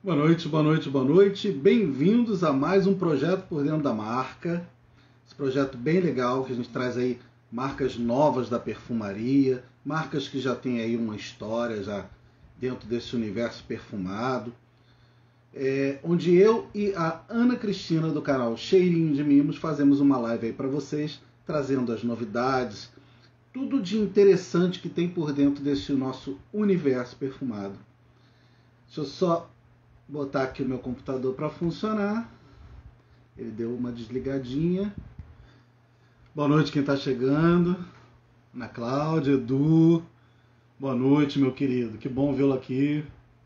Boa noite, boa noite, boa noite. Bem-vindos a mais um projeto por dentro da marca. Esse projeto bem legal que a gente traz aí marcas novas da perfumaria, marcas que já têm aí uma história já dentro desse universo perfumado. Onde eu e a Ana Cristina do canal Cheirinho de Mimos fazemos uma live aí para vocês, trazendo as novidades, tudo de interessante que tem por dentro desse nosso universo perfumado. Deixa eu só botar aqui o meu computador para funcionar. Ele deu uma desligadinha. Boa noite quem está chegando. Ana Cláudia, Edu. Boa noite, meu querido. Que bom vê-lo aqui.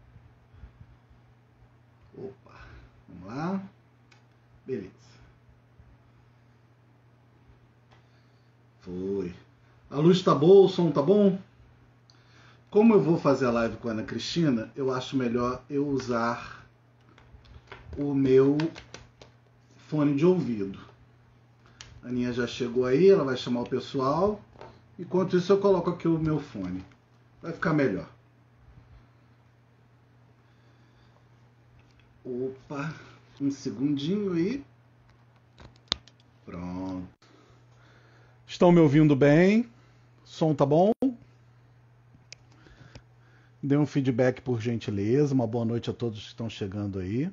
Opa, vamos lá. Beleza. Foi. A luz tá boa, o som tá bom? Como eu vou fazer a live com a Ana Cristina, eu acho melhor eu usar o meu fone de ouvido. A Aninha já chegou aí, ela vai chamar o pessoal. Enquanto isso eu coloco aqui o meu fone. Vai ficar melhor. Opa, um segundinho aí. Pronto. Estão me ouvindo bem? Som tá bom? Dê um feedback por gentileza. Uma boa noite a todos que estão chegando aí.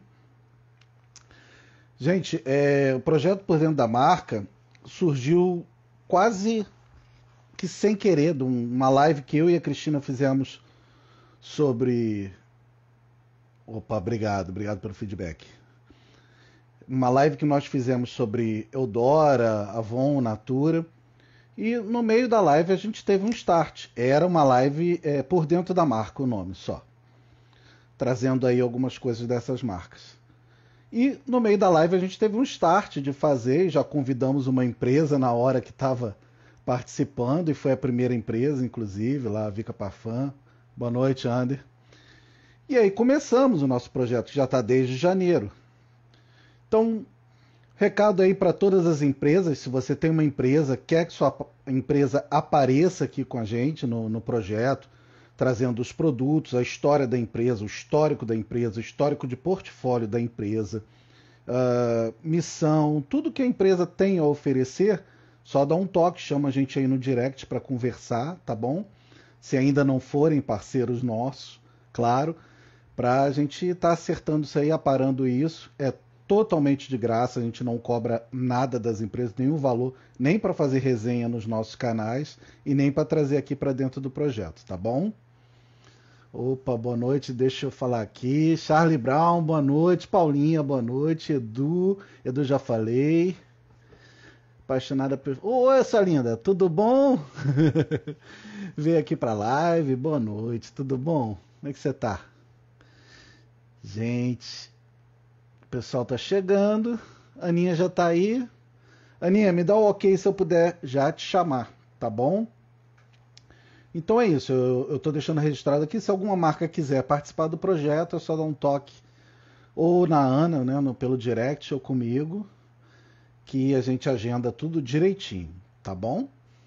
Gente, o projeto Por Dentro da Marca surgiu quase que sem querer de uma live que eu e a Cristina fizemos sobre... Opa, obrigado pelo feedback. Uma live que nós fizemos sobre Eudora, Avon, Natura. E no meio da live a gente teve um start. Era uma live por dentro da marca, o nome só. Trazendo aí algumas coisas dessas marcas. E no meio da live a gente teve um start de fazer. Já convidamos uma empresa na hora que estava participando. E foi a primeira empresa, inclusive, lá a Vica Parfum. Boa noite, Ander. E aí começamos o nosso projeto, que já está desde janeiro. Então... recado aí para todas as empresas, se você tem uma empresa, quer que sua empresa apareça aqui com a gente no projeto, trazendo os produtos, a história da empresa, o histórico da empresa, o histórico de portfólio da empresa, missão, tudo que a empresa tem a oferecer, só dá um toque, chama a gente aí no direct para conversar, tá bom? Se ainda não forem parceiros nossos, claro, para a gente estar acertando isso aí, aparando isso, totalmente de graça, a gente não cobra nada das empresas, nenhum valor, nem para fazer resenha nos nossos canais e nem para trazer aqui para dentro do projeto, tá bom? Opa, boa noite, deixa eu falar aqui. Charlie Brown, boa noite. Paulinha, boa noite. Edu já falei. Apaixonada por... Oi, essa linda, tudo bom? Veio aqui para live, boa noite, tudo bom? Como é que você tá? Gente... o pessoal tá chegando. Aninha já tá aí. Aninha, me dá o ok se eu puder já te chamar, tá bom? Então é isso, eu tô deixando registrado aqui. Se alguma marca quiser participar do projeto, é só dar um toque ou na Ana, né, pelo direct ou comigo, que a gente agenda tudo direitinho, tá bom?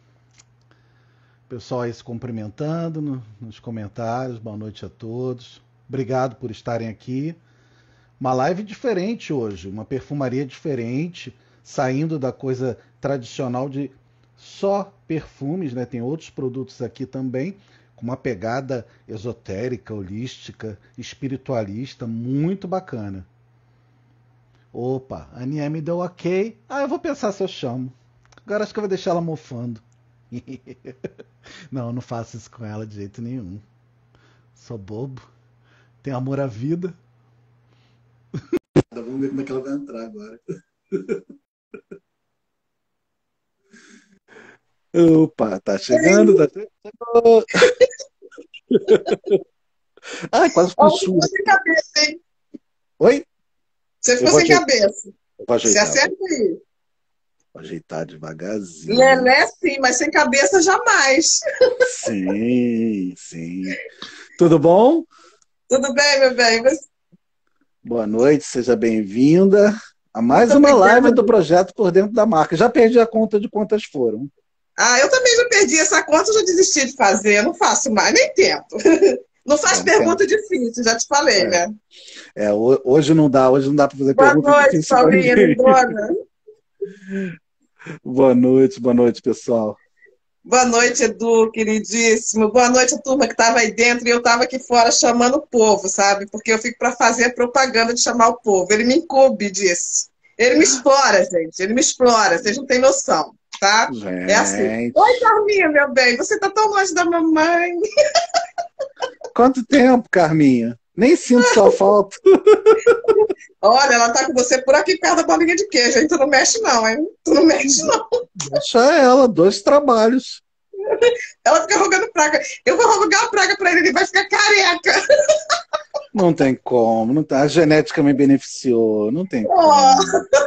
Pessoal aí se cumprimentando nos comentários. Boa noite a todos. Obrigado por estarem aqui. Uma live diferente hoje, uma perfumaria diferente, saindo da coisa tradicional de só perfumes, né? Tem outros produtos aqui também, com uma pegada esotérica, holística, espiritualista, muito bacana. Opa, a Aninha me deu ok. Eu vou pensar se eu chamo. Agora acho que eu vou deixar ela mofando. Não faço isso com ela de jeito nenhum. Sou bobo. Tenho amor à vida. Vamos ver como é que ela vai entrar agora. Opa, tá chegando, tá chegando. Ai, quase fui Você surdo. ficou sem cabeça, hein? Oi? Você ficou sem cabeça. Vou Se ajeitar. acerta aí. Vou ajeitar devagarzinho. Lelé sim, mas sem cabeça jamais. Sim, sim. Tudo bom? Tudo bem, meu bem? Boa noite, seja bem-vinda a mais Muito uma live obrigada. do projeto Por Dentro da Marca. Já perdi a conta de quantas foram. Eu também já perdi essa conta, eu já desisti de fazer. Eu não faço mais, nem tento. Não faz pergunta difícil, já te falei, É, né? hoje não dá para fazer Boa pergunta noite, difícil para Paulinha, ninguém. lindona. Boa noite, pessoal. Boa noite, Edu, queridíssimo. Boa noite, a turma que estava aí dentro e eu estava aqui fora chamando o povo, sabe? Porque eu fico para fazer a propaganda de chamar o povo. Ele me incumbe disso. Ele me explora, gente. Ele me explora. Vocês não têm noção, tá? É assim. Oi, Gente, Carminha, meu bem. Você tá tão longe da mamãe. quanto tempo, Carminha? Nem sinto sua falta. Olha, ela tá com você por aqui perto da bolinha de queijo, hein? Tu não mexe não, hein? Tu não mexe não. Deixa ela, 2 trabalhos. Ela fica rogando praga. Eu vou rogar a praga pra ele, ele vai ficar careca. Não tem como, não tá. A genética me beneficiou, não tem como. Oh.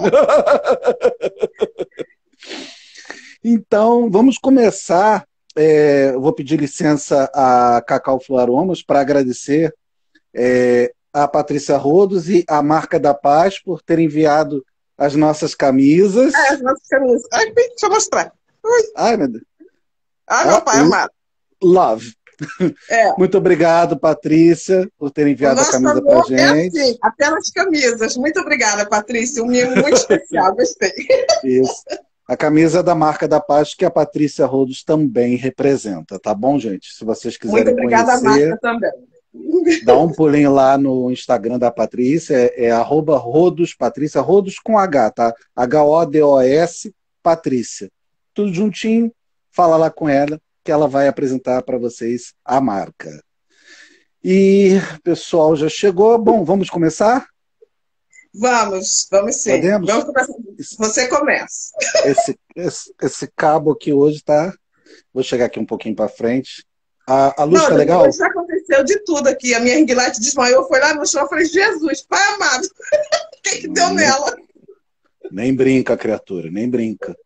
Então, vamos começar. Eu vou pedir licença a Cacau Flor Aromas para agradecer a Patrícia Rodos e a Marca da Paz por ter enviado as nossas camisas. As nossas camisas. Ai, deixa eu mostrar. Ai, meu Deus. Ai, meu pai amado. Love. Muito obrigado, Patrícia, por ter enviado a camisa para a gente. É assim, apenas camisas. Muito obrigada, Patrícia. Um mimo muito especial, gostei. Isso. A camisa da Marca da Paz, que a Patrícia Rodos também representa, tá bom, gente? Se vocês quiserem muito obrigada, conhecer, a Marca também. dá um pulinho lá no Instagram da Patrícia, @Rodos Patrícia, Rodos com H, tá? HODOS Patrícia. Tudo juntinho, fala lá com ela, que ela vai apresentar para vocês a marca. E o pessoal já chegou. Bom, vamos começar? Vamos sim. Podemos? Vamos começar. Você começa. Esse cabo aqui hoje tá. Vou chegar aqui um pouquinho para frente. A luz tá legal? Hoje já aconteceu de tudo aqui. A minha ring light desmaiou, foi lá no chão. Eu falei, Jesus, pai amado, o que deu nela? Nem brinca, criatura, nem brinca.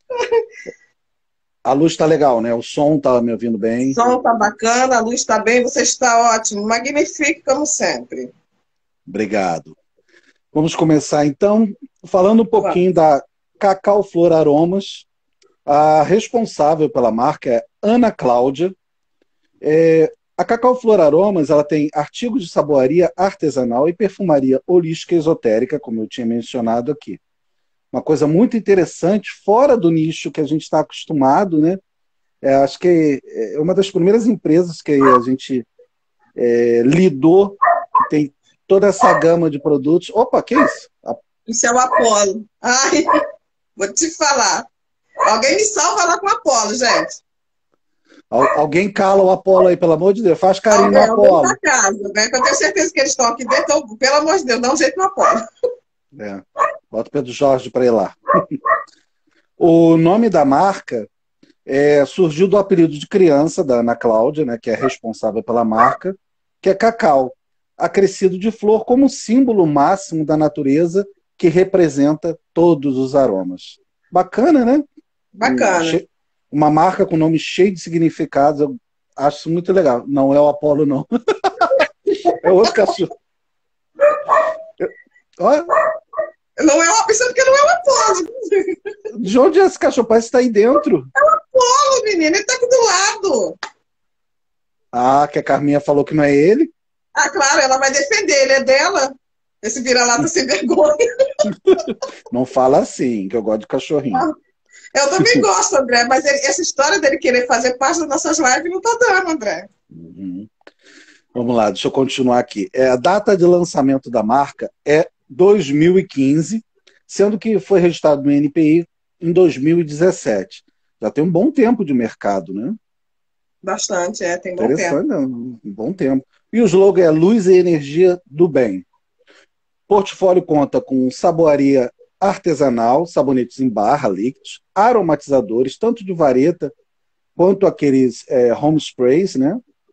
A luz tá legal, né? O som tá me ouvindo bem. O som tá bacana, a luz tá bem, você está ótimo. Magnífico, como sempre. Obrigado. Vamos começar, então, falando um pouquinho da Cacau Flor Aromas. A responsável pela marca é Ana Cláudia. A Cacau Flor Aromas, ela tem artigos de saboaria artesanal e perfumaria holística esotérica, como eu tinha mencionado aqui. Uma coisa muito interessante, fora do nicho que a gente está acostumado, né? Acho que é uma das primeiras empresas que a gente lidou, que tem toda essa gama de produtos. Opa, que isso? Isso é o Apolo. Ai, vou te falar. Alguém me salva lá com o Apolo, gente. Alguém cala o Apolo aí, pelo amor de Deus. Faz carinho no Apolo. Alguém da casa, né? Eu tenho certeza que eles estão aqui dentro. Então, pelo amor de Deus, dá um jeito no Apolo. Bota o Pedro Jorge para ir lá. O nome da marca surgiu do apelido de criança da Ana Cláudia, né, que é responsável pela marca, que é Cacau, acrescido de flor como símbolo máximo da natureza que representa todos os aromas. Bacana, né? Bacana. Uma marca com nome cheio de significados, eu acho isso muito legal. Não é o Apolo, não. É outro cachorro. Olha. Não é uma pessoa porque não é o Apolo. De onde é esse cachorro? Parece que está aí dentro. É o Apolo, menina. Ele está aqui do lado. Ah, que a Carminha falou que não é ele? Ah, claro, ela vai defender. Ele é dela. Esse vira-lata sem vergonha. Não fala assim, que eu gosto de cachorrinho. Eu também gosto, André, mas essa história dele querer fazer parte das nossas lives não tá dando, André. Uhum. Vamos lá, deixa eu continuar aqui. A data de lançamento da marca é 2015, sendo que foi registrado no NPI em 2017. Já tem um bom tempo de mercado, né? Bastante, tem bom tempo. Interessante, um bom tempo. E o slogan é Luz e Energia do Bem. O portfólio conta com saboaria artesanal, sabonetes em barra, líquidos, aromatizadores, tanto de vareta quanto aqueles home sprays, né?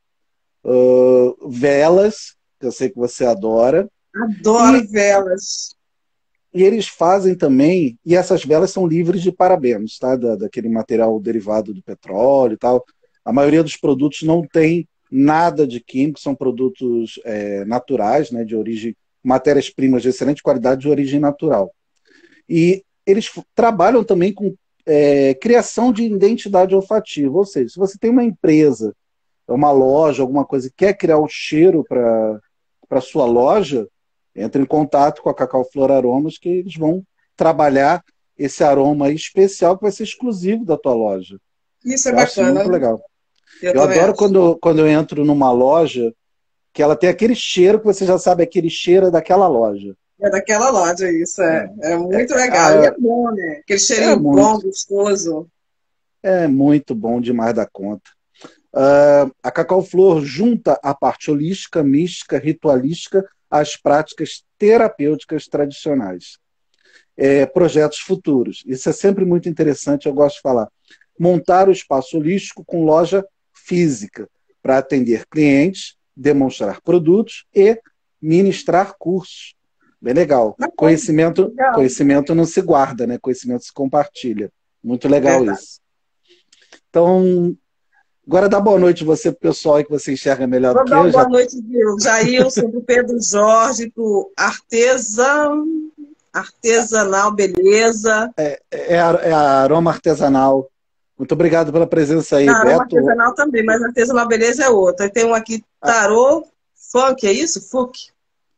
Velas, que eu sei que você adora. Adoro velas. E eles fazem também, e essas velas são livres de parabenos, tá? Daquele material derivado do petróleo e tal. A maioria dos produtos não tem nada de químico, são produtos naturais, né? De origem, matérias-primas de excelente qualidade de origem natural. E eles trabalham também com criação de identidade olfativa, ou seja, se você tem uma empresa é uma loja, alguma coisa, quer criar um cheiro para sua loja, entre em contato com a Cacau Flor Aromas, que eles vão trabalhar esse aroma especial que vai ser exclusivo da tua loja. Isso é Eu acho bacana, muito né? legal. Eu Eu também adoro acho. quando eu entro numa loja que ela tem aquele cheiro que você já sabe, aquele cheiro é daquela loja. É daquela loja, isso é muito legal. E é É, bom, né? Aquele é cheirinho muito, bom, gostoso. é muito bom demais da conta. A Cacau Flor junta a parte holística, mística, ritualística às práticas terapêuticas tradicionais. Projetos futuros. Isso é sempre muito interessante, eu gosto de falar. Montar o espaço holístico com loja física para atender clientes, demonstrar produtos e ministrar cursos. Bem legal. Bacana, Conhecimento, legal. conhecimento não se guarda, né? Conhecimento se compartilha. Muito legal Verdade. isso. Então, agora dá boa noite você pro pessoal aí que você enxerga melhor do Vou que dar eu. uma Já boa noite, viu? Jailson, pro Pedro Jorge, pro Artesanal Beleza. é a aroma artesanal. Muito obrigado pela presença aí, Não, aroma Beto. artesanal também, mas artesanal beleza é outra. Tem um aqui, Ah, tarô, funk, é isso? Fuk.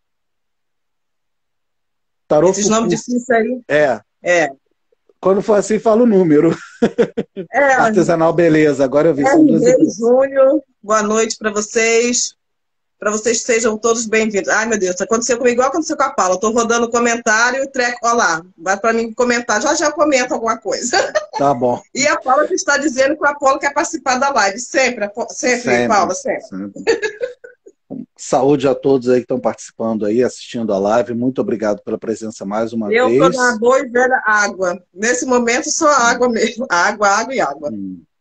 Tarô Esses nomes Fuku. difíceis aí. É. É. Quando for assim, fala o número. É, Artesanal, beleza. Agora eu vi, são duas RD empresas. Júnior, boa noite para vocês. Para vocês sejam todos bem-vindos. Ai, meu Deus, aconteceu comigo igual aconteceu com a Paula. Estou rodando o comentário e treco, olha lá, vai para mim comentar. Já já eu comento alguma coisa. Tá bom. E a Paula que está dizendo que o Apolo quer participar da live. Sempre, sempre, Sempre, Paula, sempre. sempre. Saúde a todos aí que estão participando aí, assistindo a live. Muito obrigado pela presença mais uma Eu estou na vez. boa e velha água. Nesse momento, só água mesmo. Água, água e água.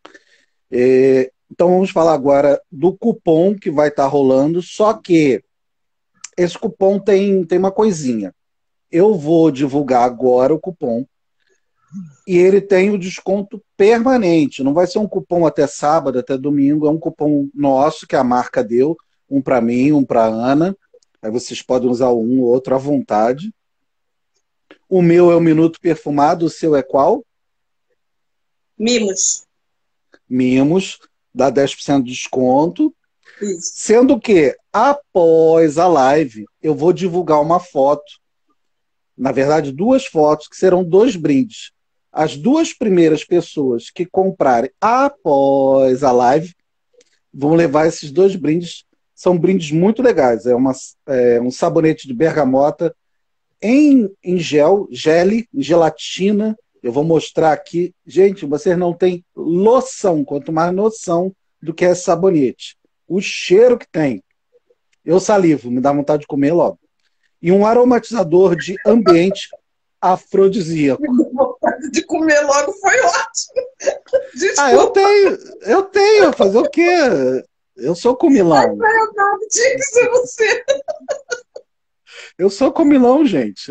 Então vamos falar agora do cupom que vai estar rolando, só que esse cupom tem uma coisinha. Eu vou divulgar agora o cupom e ele tem o desconto permanente. Não vai ser um cupom até sábado, até domingo, é um cupom nosso que a marca deu, um para mim, um para Ana. Aí vocês podem usar um ou outro à vontade. O meu é o Minuto Perfumado, o seu é qual? Mimos. Mimos, dá 10% de desconto. Isso. Sendo que, após a live, eu vou divulgar uma foto, na verdade, duas fotos, que serão 2 brindes. As 2 primeiras pessoas que comprarem após a live vão levar esses 2 brindes. São brindes muito legais. Um sabonete de bergamota em gele, em gelatina. Eu vou mostrar aqui. Gente, vocês não têm noção, quanto mais noção do que é esse sabonete. O cheiro que tem. Eu salivo, me dá vontade de comer logo. E um aromatizador de ambiente afrodisíaco. Vontade de comer logo foi ótimo. Ah, eu Desculpa. tenho. Fazer o quê? Eu sou comilão. Não, tinha que ser você. Eu sou comilão, gente.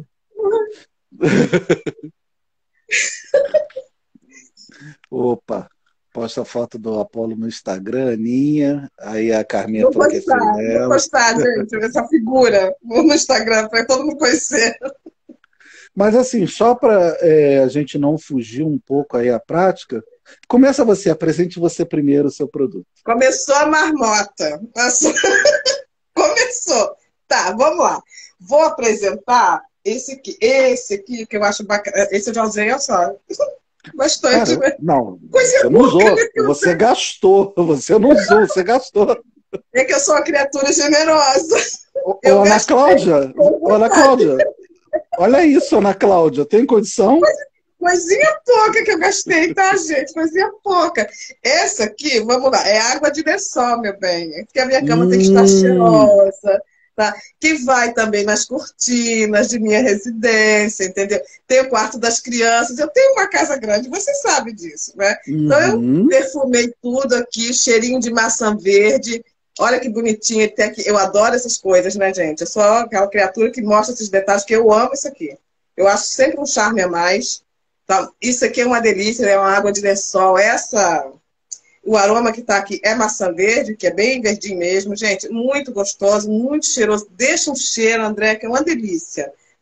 Opa, posta a foto do Apolo no Instagram, Aninha. Aí a Carminha falou que é filho Vou dela. postar, gente, essa figura no Instagram para todo mundo conhecer. Mas assim, só para a gente não fugir um pouco aí à prática, começa você, apresente você primeiro o seu produto. Começou a marmota. Começou. Tá, vamos lá. Vou apresentar esse aqui que eu acho bacana. Esse eu já usei, olha só. Bastante. Cara, não, Coisa você não usou, pouca, né, que eu você usei. gastou, você não usou, você gastou. É que eu sou uma criatura generosa. Ô, Eu Ana gastei Cláudia, com Ana vontade. Cláudia, olha isso, Ana Cláudia, tem condição? Coisinha pouca que eu gastei, tá, gente? Coisinha pouca. Essa aqui, vamos lá, é água de lençol, meu bem. Porque a minha cama tem que estar Hum, cheirosa, tá? Que vai também nas cortinas de minha residência, entendeu? Tem o quarto das crianças. Eu tenho uma casa grande, você sabe disso, né? Então eu uhum, perfumei tudo aqui, cheirinho de maçã verde. Olha que bonitinho. Tem aqui. Eu adoro essas coisas, né, gente? Eu sou aquela criatura que mostra esses detalhes, que eu amo isso aqui. Eu acho sempre um charme a mais. Então, isso aqui é uma delícia, é uma água de lençol. O aroma que está aqui é maçã verde, que é bem verdinho mesmo, gente. Muito gostoso, muito cheiroso. Deixa um cheiro, André, que é uma delícia.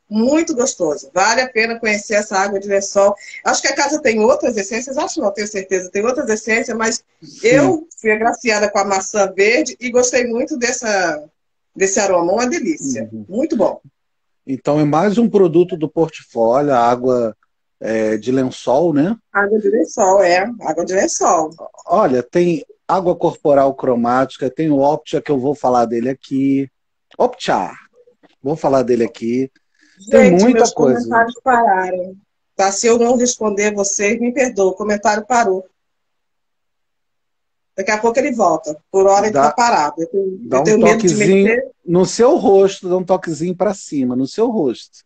Muito gostoso. Vale a pena conhecer essa água de lençol. Acho que a casa tem outras essências, acho não, tenho certeza, tem outras essências, mas Sim. eu fui agraciada com a maçã verde e gostei muito desse aroma. Uma delícia. Uhum. Muito bom. Então é mais um produto do portfólio, a água de lençol, né? Água de lençol, é. Água de lençol. Olha, tem água corporal cromática, tem o Optia, que eu vou falar dele aqui. Optia, vou falar dele aqui. Tem Gente, muita meus coisa, comentários gente. pararam. Tá? Se eu não responder vocês, me perdoa. O comentário parou. Daqui a pouco ele volta. Por hora ele está Dá, parado. dá Eu um tenho medo de toquezinho mexer. no seu rosto, dá um toquezinho para cima, no seu rosto.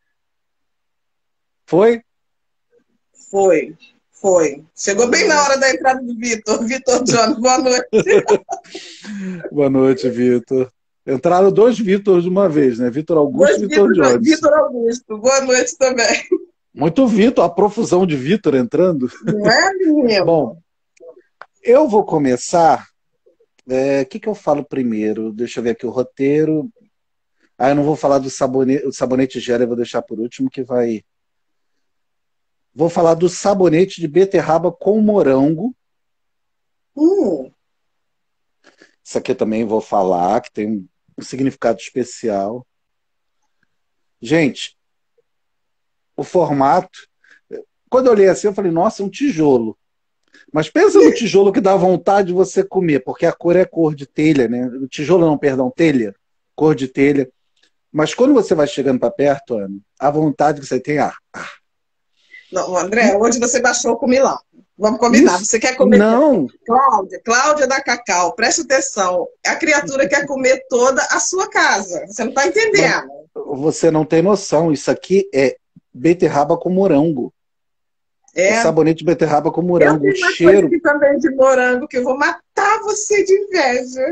Foi? Foi. Foi. Chegou bem na hora da entrada do Vitor. Vitor Jones, boa noite. Boa noite, Vitor. Entraram dois Vitor de uma vez, né? Vitor Augusto e Dois Vitor Vitor, Jones. Vitor Augusto. Boa noite também. Muito Vitor, a profusão de Vitor entrando. Não é, Bom, menino? eu vou começar. O que eu falo primeiro? Deixa eu ver aqui o roteiro. Eu não vou falar do sabonete, o sabonete gel, eu vou deixar por último, que vai. Vou falar do sabonete de beterraba com morango. Hum, Isso aqui eu também vou falar, que tem um significado especial. Gente, o formato. Quando eu olhei assim, eu falei, nossa, é um tijolo. Mas pensa no tijolo que dá vontade de você comer, porque a cor é cor de telha, né? O tijolo não, perdão, telha, cor de telha. Mas quando você vai chegando para perto, Ana, a vontade que você tem, não, André, hoje você baixou com o Milão. Vamos combinar. isso, Você quer comer. não, Cláudia da Cacau, preste atenção. A criatura quer comer toda a sua casa. Você não está não, entendendo. você não tem noção, isso aqui é beterraba com morango. É É. sabonete de beterraba com Eu morango. O tenho uma coisa cheiro. aqui também de morango que eu vou matar você de inveja.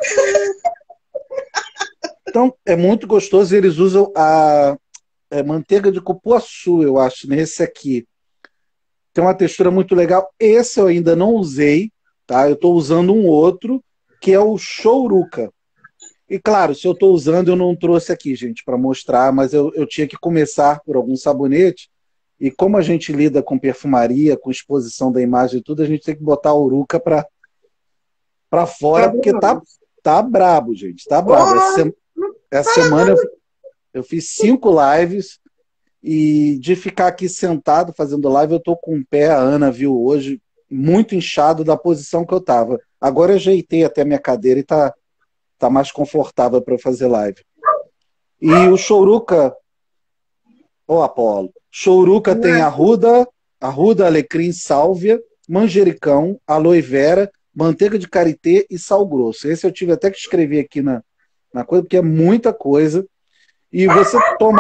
Então, é muito gostoso. Eles usam a manteiga de cupuaçu, eu acho, nesse aqui. Tem uma textura muito legal. Esse eu ainda não usei, tá? Eu estou usando um outro, que é o Chouruca. E claro, se eu estou usando, eu não trouxe aqui, gente, para mostrar, mas eu tinha que começar por algum sabonete. E como a gente lida com perfumaria, com exposição da imagem e tudo, a gente tem que botar a Uruca para fora, porque tá brabo, gente. Tá brabo. Oh, Essa semana eu fiz 5 lives e de ficar aqui sentado fazendo live, eu tô com o pé, a Ana viu hoje, muito inchado da posição que eu tava. Agora eu ajeitei até a minha cadeira e tá mais confortável para eu fazer live. E o Chouruca, Apolo, Chouruca tem arruda, alecrim, sálvia, manjericão, aloe vera, manteiga de karité e sal grosso. Esse eu tive até que escrever aqui na coisa, porque é muita coisa. E você toma.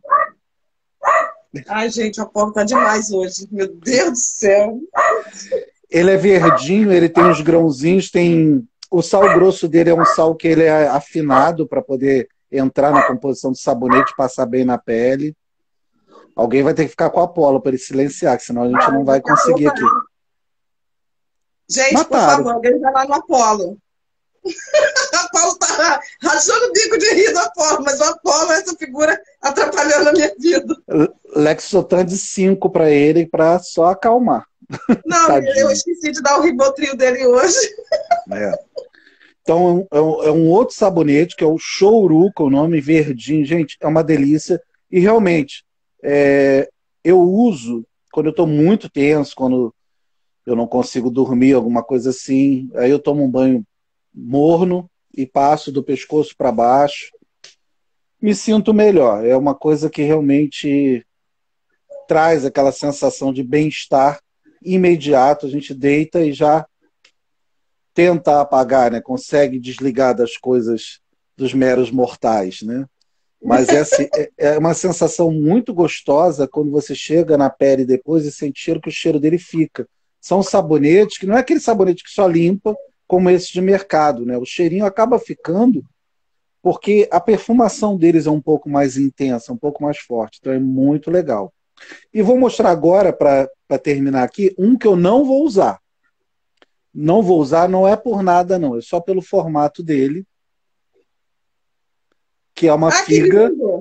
ai, gente, a porta tá demais hoje. Meu Deus do céu. Ele é verdinho, ele tem uns grãozinhos, tem. O sal grosso dele é um sal que ele é afinado para poder entrar na composição do sabonete e passar bem na pele. Alguém vai ter que ficar com a Apolo para ele silenciar, senão a gente não vai conseguir aqui. Gente, por Mataram. favor, alguém vai lá no Apolo. O Apolo tá rachando o bico de rir do Apolo, mas o Apolo é essa figura atrapalhando a minha vida. Lexotan de 5 para ele, para só acalmar. Não, eu esqueci de dar o Ribotril dele hoje. É. Então é um outro sabonete, que é o Chouruca, o nome verdinho. Gente, é uma delícia. E realmente, eu uso quando eu estou muito tenso, quando eu não consigo dormir, alguma coisa assim. Aí eu tomo um banho morno e passo do pescoço para baixo. Me sinto melhor. É uma coisa que realmente traz aquela sensação de bem-estar imediato. A gente deita e já tenta apagar, né? Consegue desligar das coisas dos meros mortais, né? Mas é uma sensação muito gostosa quando você chega na pele depois e sente cheiro, que o cheiro dele fica. São sabonetes que não é aquele sabonete que só limpa, como esse de mercado, né? O cheirinho acaba ficando porque a perfumação deles é um pouco mais intensa, um pouco mais forte. Então é muito legal. E vou mostrar agora, para terminar aqui, um que eu não vou usar. Não vou usar, não é por nada, não. É só pelo formato dele, que é uma Ah, que figa. lindo!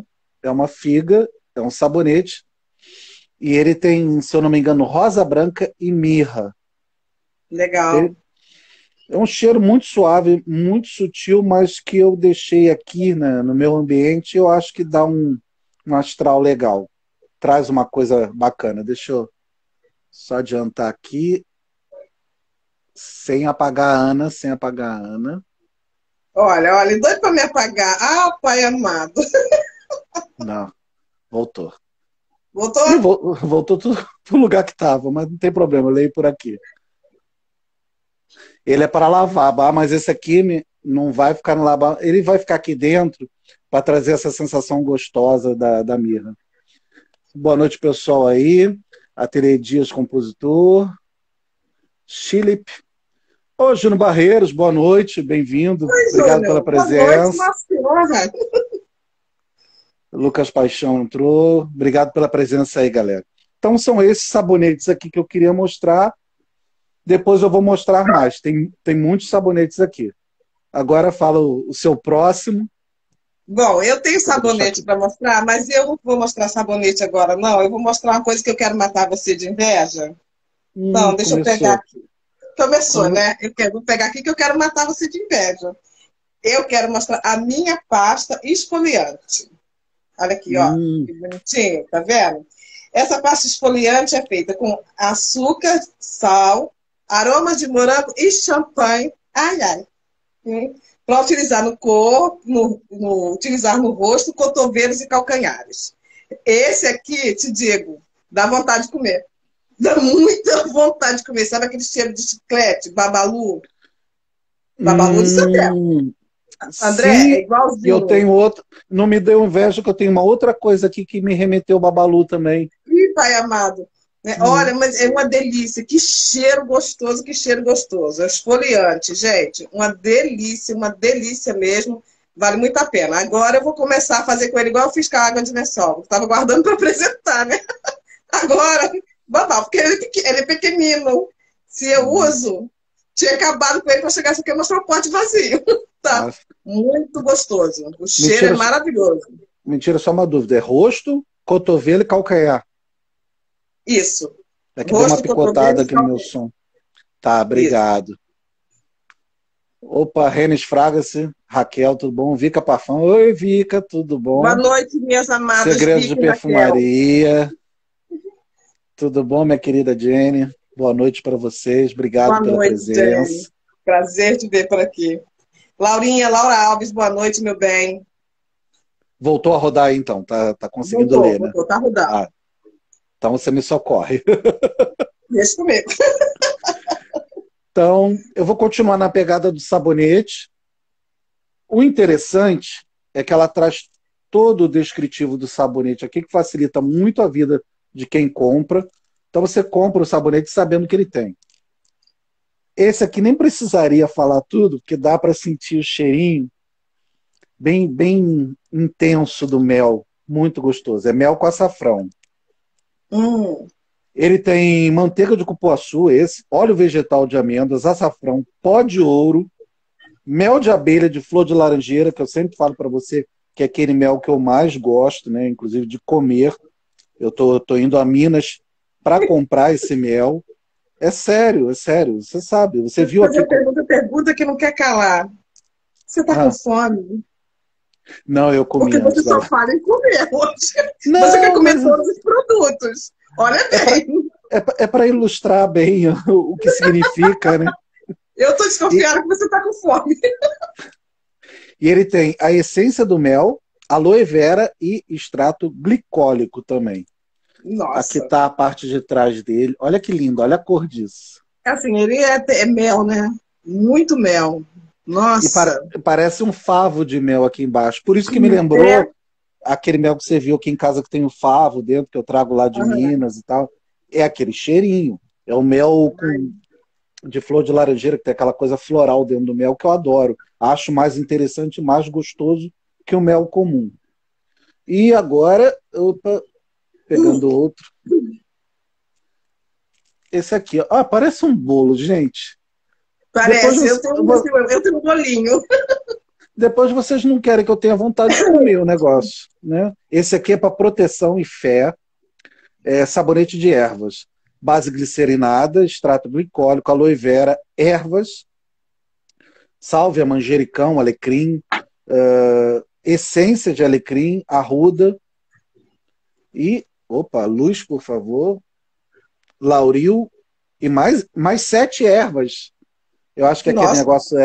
é uma figa, é um sabonete, e ele tem, se eu não me engano, rosa branca e mirra. Legal. É um cheiro muito suave, muito sutil, mas que eu deixei aqui, né, no meu ambiente, eu acho que dá um astral legal. Traz uma coisa bacana. Deixa eu só adiantar aqui, sem apagar a Ana, sem apagar a Ana. Olha, doido para me apagar. Ah, pai amado. Não, voltou. Voltou? E voltou tudo pro lugar que estava, mas não tem problema, eu leio por aqui. Ele é para lavar, mas esse aqui não vai ficar no lavar, ele vai ficar aqui dentro para trazer essa sensação gostosa da mirra. Boa noite, pessoal aí. Ateliê Dias, compositor. Chilip. Ô, Júnior Barreiros, boa noite, bem-vindo. Oi, Obrigado pela Júnior. Boa noite, presença. uma senhora. Lucas Paixão entrou. Obrigado pela presença aí, galera. Então são esses sabonetes aqui que eu queria mostrar. Depois eu vou mostrar mais. Tem muitos sabonetes aqui. Agora fala o seu próximo. Bom, eu tenho sabonete para mostrar, mas eu não vou mostrar sabonete agora, não. Eu vou mostrar uma coisa que eu quero matar você de inveja. Então, deixa eu pegar aqui. Começou, né? Vou pegar aqui que eu quero matar você de inveja. Eu quero mostrar a minha pasta esfoliante. Olha aqui, ó. Que bonitinho, tá vendo? Essa pasta esfoliante é feita com açúcar, sal, aroma de morango e champanhe. Ai, ai. Para utilizar no corpo, utilizar no rosto, cotovelos e calcanhares. Esse aqui, te digo, dá vontade de comer. Dá muita vontade de comer. Sabe aquele cheiro de chiclete, babalu? Babalu de Santé. André, sim, é igualzinho. E eu tenho outro. Não me deu inveja que eu tenho uma outra coisa aqui que me remeteu ao babalu também. Ih, pai amado. Olha, mas é uma delícia. Que cheiro gostoso, que cheiro gostoso. É esfoliante, gente. Uma delícia mesmo. Vale muito a pena. Agora eu vou começar a fazer com ele igual eu fiz com a água de Nessol. Estava guardando para apresentar, né? Agora, babá, porque ele é pequenino. Se eu uso, tinha acabado com ele para chegar aqui e mostrar o pote vazio. Tá? Muito gostoso. O cheiro é maravilhoso. Mentira, só uma dúvida. É rosto, cotovelo e calcanhar. Isso. É que deu uma picotada aqui no meu som. Tá, obrigado. Isso. Opa, Renes Fraga-se. Raquel, tudo bom? Vica Pafão. Oi, Vica, tudo bom? Boa noite, minhas amadas. Segredos de Perfumaria. Tudo bom, minha querida Jenny? Boa noite para vocês. Obrigado pela presença. Jenny. Prazer te ver por aqui. Laura Alves, boa noite, meu bem. Voltou a rodar aí, então. Tá conseguindo ler, né? Tá rodando. Ah, então você me socorre. Deixa comigo. Então, eu vou continuar na pegada do sabonete. O interessante é que ela traz todo o descritivo do sabonete aqui, que facilita muito a vida de quem compra. Então você compra o sabonete sabendo que ele tem. Esse aqui nem precisaria falar tudo, porque dá para sentir o cheirinho bem intenso do mel. Muito gostoso. É mel com açafrão. Ele tem manteiga de cupuaçu, óleo vegetal de amêndoas, açafrão, pó de ouro, mel de abelha de flor de laranjeira, que eu sempre falo para você que é aquele mel que eu mais gosto, né? Inclusive de comer. Eu tô indo a Minas para comprar esse mel. É sério, você sabe. Você viu aqui. Pergunta que não quer calar. Você está com fome? Não, eu comi. Porque você só fala em comer hoje. Não, você quer comer todos os produtos. Olha bem. É para ilustrar bem o que significa, né? Eu estou desconfiada que você está com fome. E ele tem a essência do mel, aloe vera e extrato glicólico também. Nossa. Aqui está a parte de trás dele. Olha que lindo, olha a cor disso. Assim, ele é mel, né? Muito mel. Nossa. E parece um favo de mel aqui embaixo. Por isso que me lembrou aquele mel que você viu aqui em casa que tem o favo dentro, que eu trago lá de Minas e tal. É aquele cheirinho. É o mel de flor de laranjeira, que tem aquela coisa floral dentro do mel, que eu adoro. Acho mais interessante e mais gostoso que o mel comum. E agora, pegando outro. Esse aqui, ó. Parece um bolo, gente. Parece, eu tenho um bolinho. Depois vocês não querem que eu tenha vontade de comer o negócio, né? Esse aqui é para proteção e fé, sabonete de ervas, base glicerinada, extrato glicólico, aloe vera, ervas, sálvia, manjericão, alecrim, essência de alecrim, arruda e, opa, luz, por favor, lauril e mais 7 ervas. Eu acho que aquele Nossa. negócio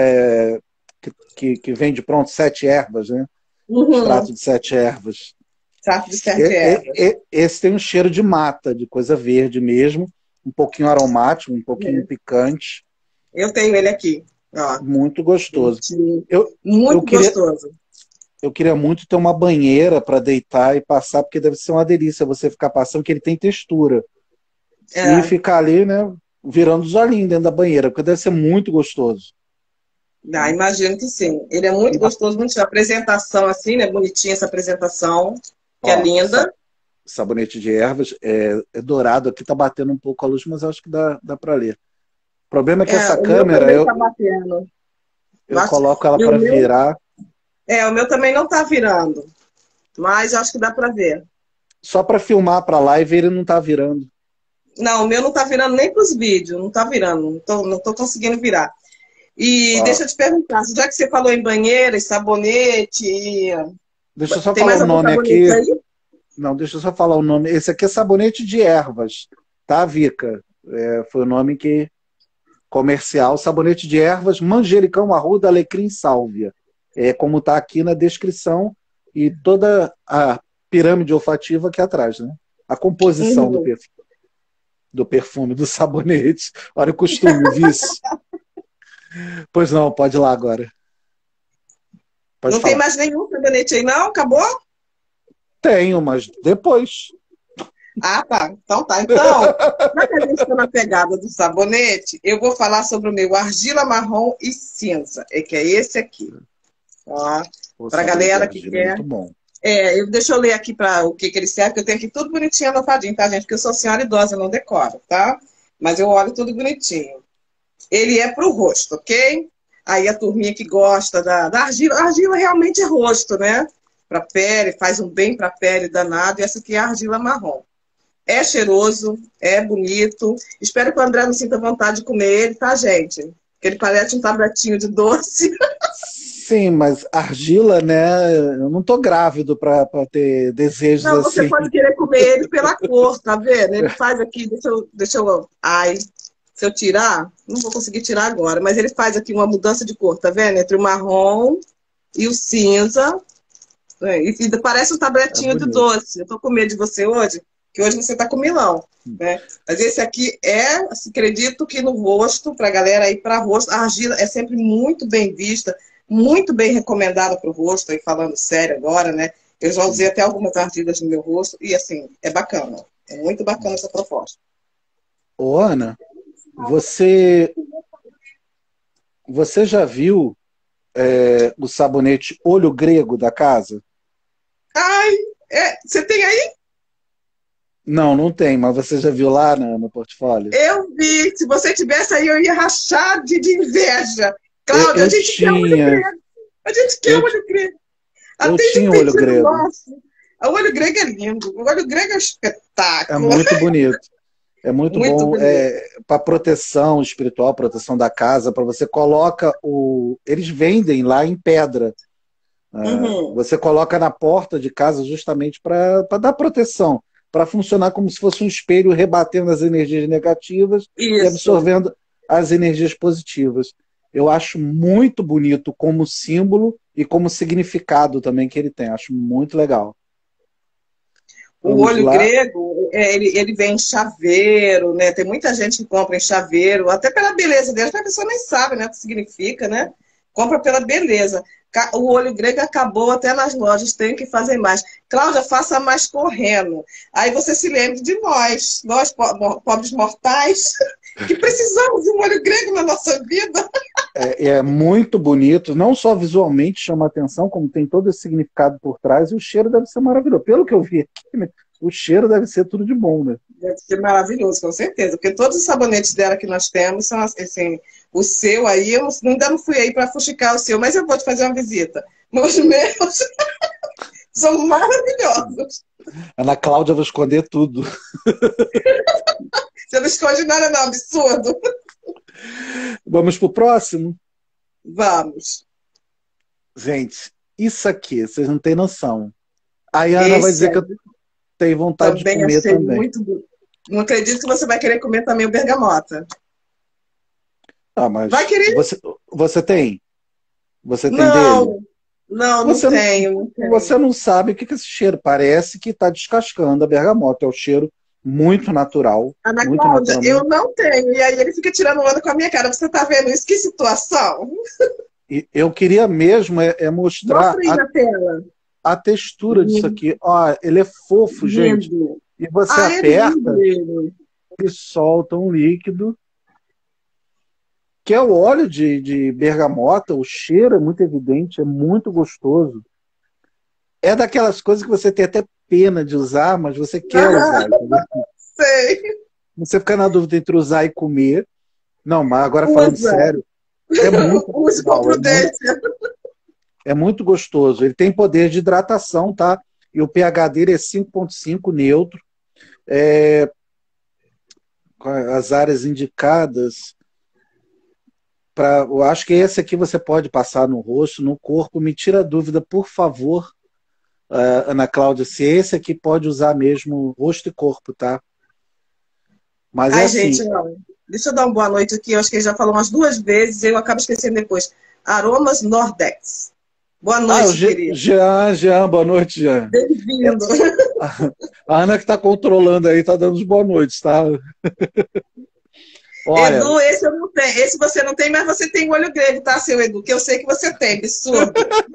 que vende pronto, 7 ervas, né? Extrato de 7 ervas. Extrato de 7 ervas. Esse tem um cheiro de mata, de coisa verde mesmo, um pouquinho aromático, um pouquinho picante. Eu tenho ele aqui. Ó. Muito gostoso. Muito gostoso. Eu queria muito ter uma banheira para deitar e passar, porque deve ser uma delícia você ficar passando, que ele tem textura. E ficar ali, né, virando os olhinhos dentro da banheira, porque deve ser muito gostoso. Imagino que sim. Ele é muito gostoso, muito a apresentação assim, né? Bonitinha essa apresentação, que é linda. Sabonete de ervas, é dourado, aqui tá batendo um pouco a luz, mas eu acho que dá para ler. O problema é que essa câmera, eu coloco ela para virar. O meu também não tá virando, mas eu acho que dá para ver. Só para filmar para live ele não tá virando. Não, o meu não tá virando nem para os vídeos, não tá virando, não tô conseguindo virar. E deixa eu te perguntar, já que você falou em banheira e sabonete... Deixa eu só falar o nome aqui. Aí? Não, deixa eu só falar o nome. Esse aqui é sabonete de ervas, tá, Vika? Foi o nome comercial. Sabonete de ervas, manjericão, arruda, alecrim, sálvia. Como tá aqui na descrição e toda a pirâmide olfativa aqui atrás, né? A composição do perfume, do sabonete. Olha o costume, o vício. Pois não, pode ir lá agora. Não tem mais nenhum sabonete aí, não? Acabou? Tenho, mas depois. Ah, tá. Então tá. Então, já que a gente está na pegada do sabonete, eu vou falar sobre o meu argila marrom e cinza, que é esse aqui. Ó, para a galera que quer. Muito bom. Deixa eu ler aqui para o que ele serve, porque eu tenho aqui tudo bonitinho anotadinho, tá, gente? Porque eu sou senhora idosa, eu não decoro, tá? Mas eu olho tudo bonitinho. Ele é para o rosto, ok? Aí a turminha que gosta da argila. A argila realmente é rosto, né? Para pele, faz um bem para a pele danado. E essa aqui é a argila marrom. É cheiroso, é bonito. Espero que o André não sinta vontade de comer ele, tá, gente? Porque ele parece um tabletinho de doce. Sim, mas argila, né? Eu não tô grávido para ter desejos assim. Não, você pode querer comer ele pela cor, tá vendo? Ele faz aqui, deixa eu... Ai, se eu tirar, não vou conseguir tirar agora, mas ele faz aqui uma mudança de cor, tá vendo? Entre o marrom e o cinza. E parece um tabletinho de doce. Eu tô com medo de você hoje, que hoje você tá com milão, né? Mas esse aqui acredito que no rosto, pra galera ir para rosto, a argila é sempre muito bem vista, muito bem recomendada para o rosto, aí falando sério agora, né? Eu já usei até algumas argilas no meu rosto e, assim, é bacana. É muito bacana essa proposta. Ô, Ana, você já viu o sabonete olho grego da casa? Ai, você tem aí? Não, não tem, mas você já viu lá no portfólio? Eu vi. Se você tivesse aí, eu ia rachar de inveja. Cláudia, a gente quer olho grego. A gente quer olho grego. Até eu tinha olho grego. O olho grego é lindo. O olho grego é um espetáculo. É muito bonito. É muito bom. Para proteção espiritual, proteção da casa, para você coloca eles vendem lá em pedra. Você coloca na porta de casa justamente para dar proteção, para funcionar como se fosse um espelho rebatendo as energias negativas e absorvendo as energias positivas. Eu acho muito bonito como símbolo e como significado também que ele tem. Acho muito legal. O olho grego, ele vem em chaveiro, né? Tem muita gente que compra em chaveiro, até pela beleza dele, a pessoa nem sabe, né, o que significa, né? Compra pela beleza. O olho grego acabou até nas lojas, tem que fazer mais. Cláudia, faça mais correndo. Aí você se lembre de nós pobres mortais, que precisamos de um olho grego na nossa vida. É muito bonito, não só visualmente chama atenção, como tem todo esse significado por trás, e o cheiro deve ser maravilhoso. Pelo que eu vi aqui, né, o cheiro deve ser tudo de bom, né? Deve ser maravilhoso, com certeza. Porque todos os sabonetes dela que nós temos são assim, o seu aí, eu ainda não fui aí para fuxicar o seu, mas eu vou te fazer uma visita. Os meus são maravilhosos. Ana Cláudia vai esconder tudo. Você não esconde nada, não, absurdo. Vamos pro próximo? Vamos. Gente, isso aqui, vocês não têm noção. A Ana vai dizer que eu tenho vontade de comer também. Muito... Não acredito que você vai querer comer também o bergamota. Ah, mas vai querer? Você tem? Você tem não, dele? Não tenho. Você não sabe o que é esse cheiro. Parece que está descascando a bergamota. É um cheiro muito natural. Ana muito Cláudia, natural. eu não tenho. E aí ele fica tirando onda com a minha cara. Você está vendo isso? Que situação? E eu queria mesmo mostrar Mostra aí na tela. A textura disso aqui. Ó, ele é fofo, lindo. Gente. E você aperta, ele solta um líquido, que é o óleo de bergamota. O cheiro é muito evidente, é muito gostoso. É daquelas coisas que você tem até pena de usar, mas você quer usar. Sei. Você fica na dúvida entre usar e comer. Não, mas agora falando sério, é muito prudência. É muito gostoso. Ele tem poder de hidratação, tá? E o pH dele é 5,5 neutro. As áreas indicadas eu acho que esse aqui você pode passar no rosto, no corpo. Me tira a dúvida, por favor, Ana Cláudia, se esse aqui pode usar mesmo rosto e corpo, tá? Mas gente, não. Deixa eu dar uma boa noite aqui. Eu acho que ele já falou umas 2 vezes, eu acabo esquecendo depois. Aromas Nordex. Boa noite, querido. Jean, boa noite, Jean. Bem-vindo. A Ana que está controlando aí, está dando as boas noites, tá? Olha, Edu, esse eu não tenho. Esse você não tem, mas você tem o olho grego, tá, seu Edu? Que eu sei que você tem, absurdo.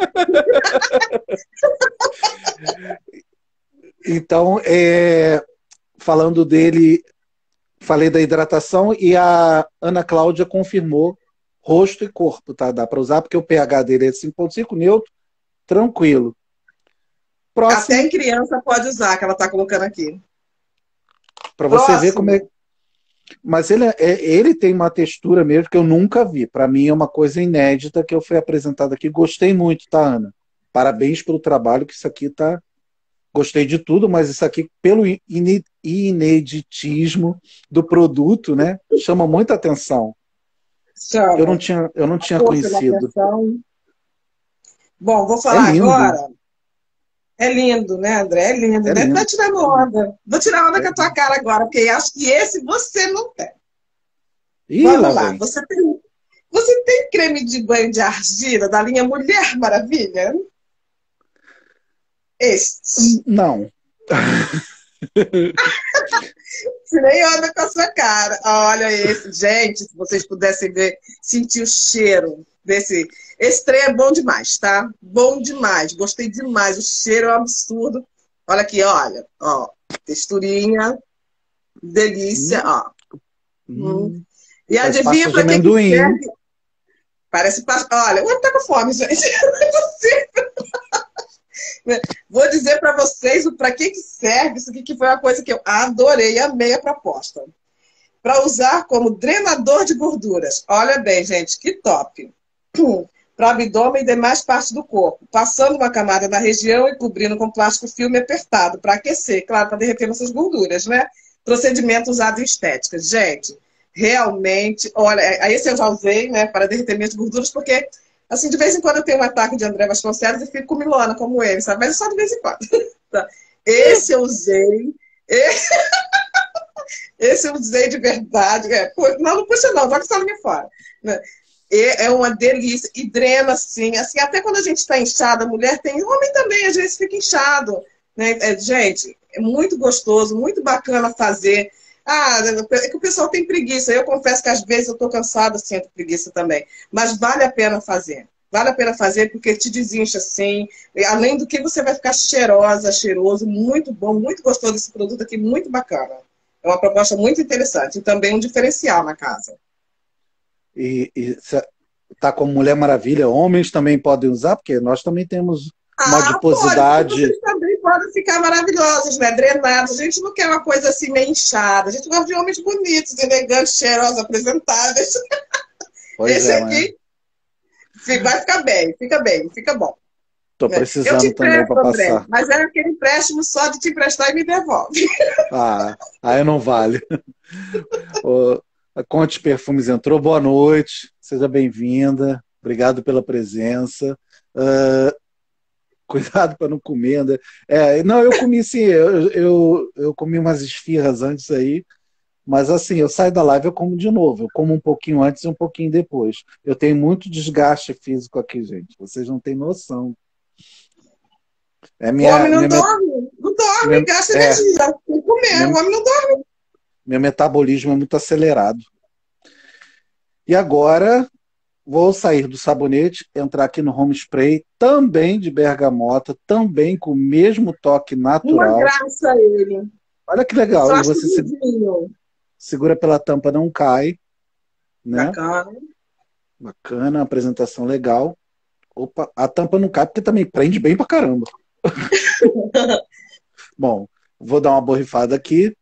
Então, falando dele, falei da hidratação e a Ana Cláudia confirmou rosto e corpo, tá? Dá para usar, porque o pH dele é 5,5 neutro, tranquilo. Próximo. Até em criança pode usar, que ela está colocando aqui. Para você ver como é. Mas ele tem uma textura mesmo que eu nunca vi. Para mim é uma coisa inédita que eu fui apresentado aqui. Gostei muito, tá, Ana? Parabéns pelo trabalho, que isso aqui tá. Gostei de tudo, mas isso aqui, pelo ineditismo do produto, né? Chama muita atenção. Chama. Eu não tinha conhecido. Bom, vou falar agora. É lindo, né, André? É lindo, né? Vai tirar onda. Vou tirar onda com a tua cara agora, porque acho que esse você não tem. Vamos lá. Você tem creme de banho de argila da linha Mulher Maravilha? Este. Não. Nem onda com a sua cara. Olha esse. Gente, se vocês pudessem ver, sentir o cheiro desse... Esse trem é bom demais, tá? Bom demais. Gostei demais. O cheiro é um absurdo. Olha aqui, olha. Ó, texturinha. Delícia, ó. E adivinha pra que serve? Parece pasta. Olha, o homem tá com fome, gente. Não é possível. Vou dizer para vocês para que serve isso aqui, que foi uma coisa que eu adorei, amei a proposta. Para usar como drenador de gorduras. Olha bem, gente, que top. Para o abdômen e demais partes do corpo. Passando uma camada na região e cobrindo com plástico filme apertado para aquecer, claro, para derreter nossas gorduras, né? Procedimento usado em estética. Gente, realmente, olha, esse eu já usei, né, para derreter minhas gorduras, porque assim, de vez em quando eu tenho um ataque de André Vasconcelos e fico comilona como ele, sabe? Mas é só de vez em quando. Tá. Esse eu usei. Esse eu usei de verdade. Não puxa não, joga essa linha fora. É uma delícia. E drena assim, até quando a gente está inchada, mulher tem, homem também, às vezes fica inchado. Né? Gente, é muito gostoso, muito bacana fazer. É que o pessoal tem preguiça. Eu confesso que às vezes eu estou cansada, sinto preguiça também. Mas vale a pena fazer. Vale a pena fazer porque te desincha assim. Além do que você vai ficar cheirosa, cheiroso. Muito bom, muito gostoso esse produto aqui, muito bacana. É uma proposta muito interessante. E também um diferencial na casa. E tá como Mulher Maravilha. Homens também podem usar, porque nós também temos uma adiposidade. Vocês também podem ficar maravilhosos, né? Drenados. A gente não quer uma coisa assim meio inchada. A gente gosta de homens bonitos, elegantes, cheirosos, apresentáveis. Pois Esse é, mas aqui vai ficar bem, fica bem, fica bom. tô Né? Eu te precisando também para empresto, André, passar. mas é aquele empréstimo só de te emprestar e me devolve. Ah, aí não vale. Ô, a Conte Perfumes entrou. Boa noite, seja bem-vinda. Obrigado pela presença. Ah, cuidado para não comer, né? Não, eu comi sim, eu comi umas esfirras antes aí, mas assim, eu saio da live, eu como de novo. Eu como um pouquinho antes e um pouquinho depois. Eu tenho muito desgaste físico aqui, gente. Vocês não têm noção. É O homem não minha, dorme, não dorme, minha, gasta é, energia. Tem que comer, o minha, homem não dorme. meu metabolismo é muito acelerado. E agora vou sair do sabonete, entrar aqui no Home Spray, também de bergamota, também com o mesmo toque Uma natural. graça ele. Olha que legal. Só E você escondidinho. segura pela tampa, não cai, né? Bacana. Bacana, apresentação legal. Opa, a tampa não cai porque também prende bem pra caramba. Bom, vou dar uma borrifada aqui.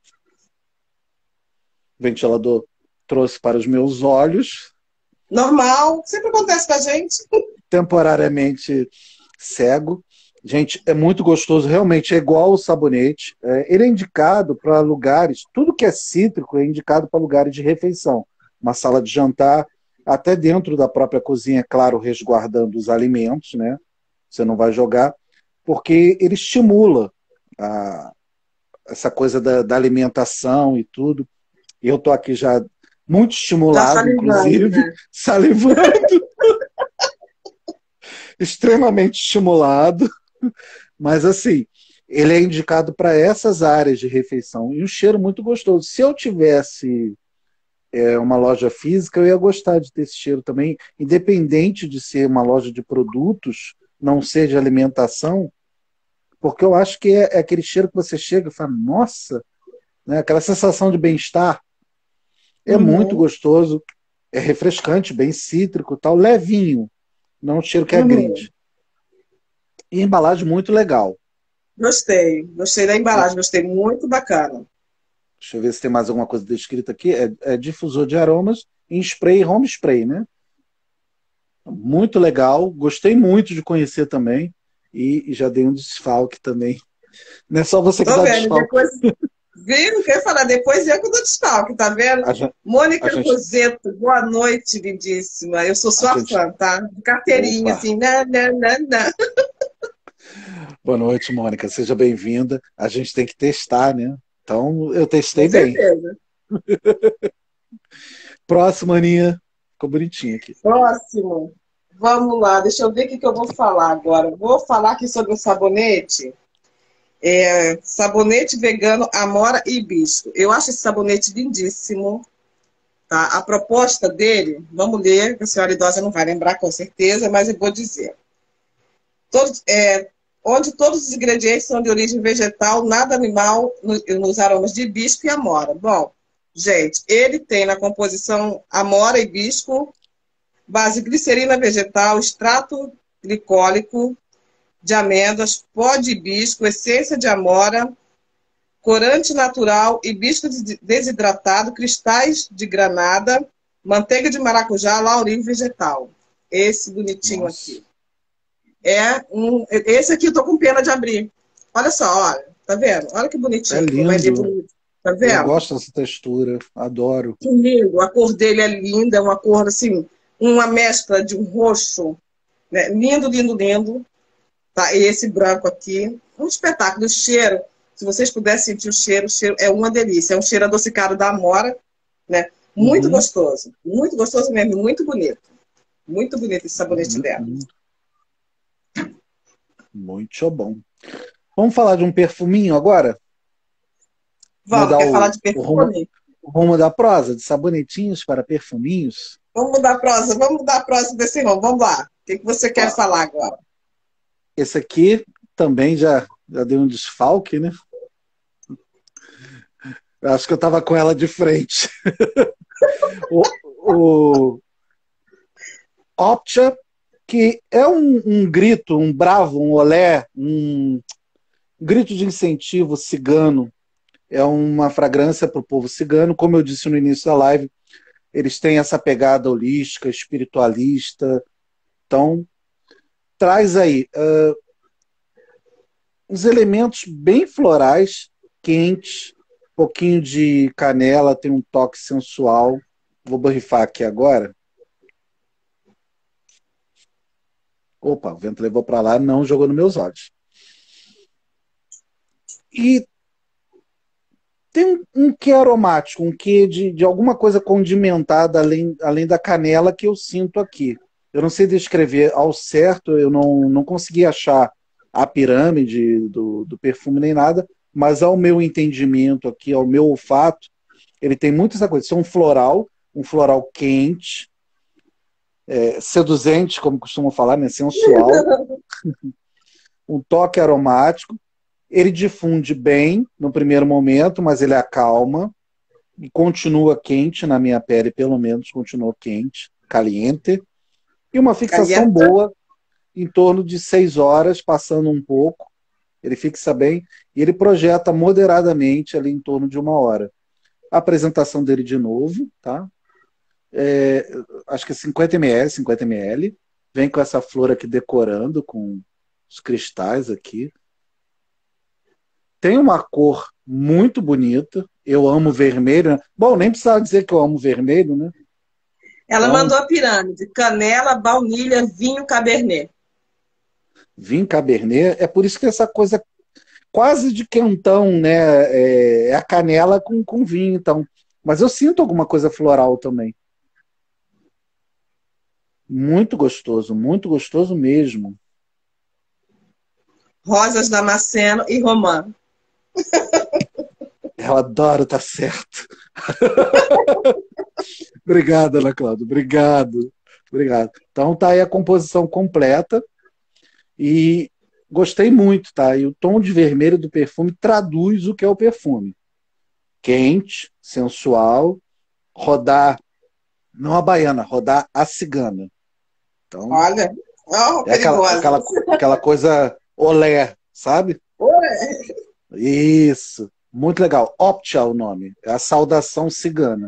O ventilador trouxe para os meus olhos. Normal, sempre acontece com a gente. Temporariamente cego. Gente, é muito gostoso, realmente é igual o sabonete. Ele é indicado para lugares, tudo que é cítrico é indicado para lugares de refeição. Uma sala de jantar, até dentro da própria cozinha, é claro, resguardando os alimentos, né? Você não vai jogar, porque ele estimula essa coisa da alimentação e tudo. Eu estou aqui já muito Já estimulado, salivando, inclusive, né? salivando, extremamente estimulado. Mas assim, ele é indicado para essas áreas de refeição. E um cheiro muito gostoso. Se eu tivesse uma loja física, eu ia gostar de ter esse cheiro também, independente de ser uma loja de produtos, não ser de alimentação, porque eu acho que é aquele cheiro que você chega e fala, nossa, né? Aquela sensação de bem-estar. É muito Uhum, gostoso, é refrescante, bem cítrico, tal, levinho, não é um cheiro que uhum. agride. E embalagem muito legal. Gostei, gostei da É, embalagem, gostei, muito bacana. deixa eu ver se tem mais alguma coisa descrita aqui. É difusor de aromas em spray, home spray, né? Muito legal, gostei muito de conhecer também. E já dei um desfalque também. Não é só você que Tô dá vendo, desfalque. depois, viu? Quer falar, depois eu que dou destaque, tá vendo? A gente, a Mônica gente, Roseto, boa noite, lindíssima. Eu sou a sua gente. fã, tá? De carteirinha, Opa! assim, né, né, né, né. Boa noite, Mônica. Seja bem-vinda. A gente tem que testar, né? Então, eu Com testei bem. certeza. Próxima, Aninha. Ficou bonitinho aqui. Próximo. Vamos lá, deixa eu ver o que que eu vou falar agora. Vou falar aqui sobre o sabonete. Sabonete vegano Amora e Hibisco. Eu acho esse sabonete lindíssimo. Tá? A proposta dele, vamos ler, que a senhora idosa não vai lembrar com certeza, mas eu vou dizer. Todos, onde todos os ingredientes são de origem vegetal, nada animal, nos aromas de hibisco e amora. Bom, gente, ele tem na composição amora e hibisco, base glicerina vegetal, extrato glicólico de amêndoas, pó de hibisco, essência de amora, corante natural, hibisco desidratado, cristais de granada, manteiga de maracujá, laurinho vegetal. Esse bonitinho Nossa. aqui. Esse aqui eu tô com pena de abrir. Olha só, olha. Tá vendo? Olha que É bonitinho, como ele é lindo. bonito. Tá Eu vendo? gosto dessa textura. Adoro. Que lindo. A cor dele é linda, é uma cor assim, uma mescla de um roxo, né? Lindo, lindo, lindo. Tá? E esse branco aqui, um espetáculo. O cheiro, se vocês pudessem sentir o cheiro é uma delícia. É um cheiro adocicado da amora, né? Uhum. Muito gostoso mesmo, muito bonito. Muito bonito esse sabonete dela. Muito bom. Vamos falar de um perfuminho agora? Vamos, Mudar quer falar o, de o, rumo, perfume? o rumo da prosa, de sabonetinhos para perfuminhos. Vamos mudar a prosa desse ramo. Vamos lá. O que você quer Ó, falar agora? esse aqui também já deu um desfalque, né? Eu acho que eu estava com ela de frente. O Optia, que é um grito, um bravo, um olé, Grito de incentivo cigano é uma fragrância para o povo cigano. Como eu disse no início da live, eles têm essa pegada holística, espiritualista. Então, traz aí uns elementos bem florais, quentes, um pouquinho de canela, tem um toque sensual. Vou borrifar aqui agora. Opa, o vento levou para lá, não jogou nos meus olhos. E tem um quê aromático, um quê de alguma coisa condimentada, além da canela, que eu sinto aqui. Eu não sei descrever ao certo, eu não consegui achar a pirâmide do perfume nem nada, mas ao meu entendimento aqui, ao meu olfato, ele tem muita essa coisa. Isso é um floral quente, seduzente, como costumam falar, né? Sensual, um toque aromático. Ele difunde bem no primeiro momento, mas ele acalma e continua quente na minha pele, pelo menos continua quente, caliente. E uma fixação boa, em torno de 6 horas, passando um pouco. Ele fixa bem e ele projeta moderadamente ali em torno de 1 hora. A apresentação dele de novo, tá? Acho que é 50 ml, 50 ml. Vem com essa flor aqui decorando com os cristais aqui. Tem uma cor muito bonita. Eu amo vermelho, né? Bom, nem precisava dizer que eu amo vermelho, né? Ela mandou a pirâmide: canela, baunilha, vinho, cabernet. Vinho, cabernet. É por isso que essa coisa quase de quentão, né? É a canela com vinho, então. Mas eu sinto alguma coisa floral também. Muito gostoso mesmo. Rosas, damasceno e romã. Eu adoro, tá certo. Obrigado, Ana Cláudia. Obrigado. Então tá aí a composição completa. E gostei muito, tá? E o tom de vermelho do perfume traduz o que é o perfume. Quente, sensual, rodar, não a baiana, rodar a cigana. Então, olha, aquela coisa olé, sabe? Olé. Isso, muito legal. Optia o nome, é a saudação cigana.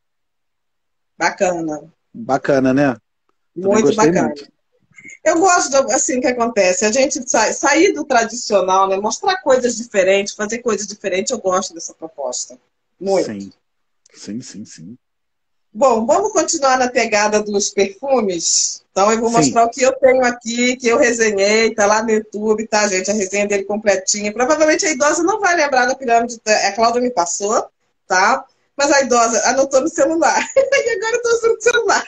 Bacana, né? Muito bacana. Muito. Eu gosto, assim, que acontece, a gente sair do tradicional, né? Mostrar coisas diferentes, fazer coisas diferentes, eu gosto dessa proposta. Muito. Sim. Bom, vamos continuar na pegada dos perfumes? Então eu vou mostrar o que eu tenho aqui, que eu resenhei, tá lá no YouTube, tá, gente? A resenha dele completinha. Provavelmente a idosa não vai lembrar da pirâmide, a Cláudia me passou, tá? Mas a idosa anotou no celular. E agora eu tô usando o celular.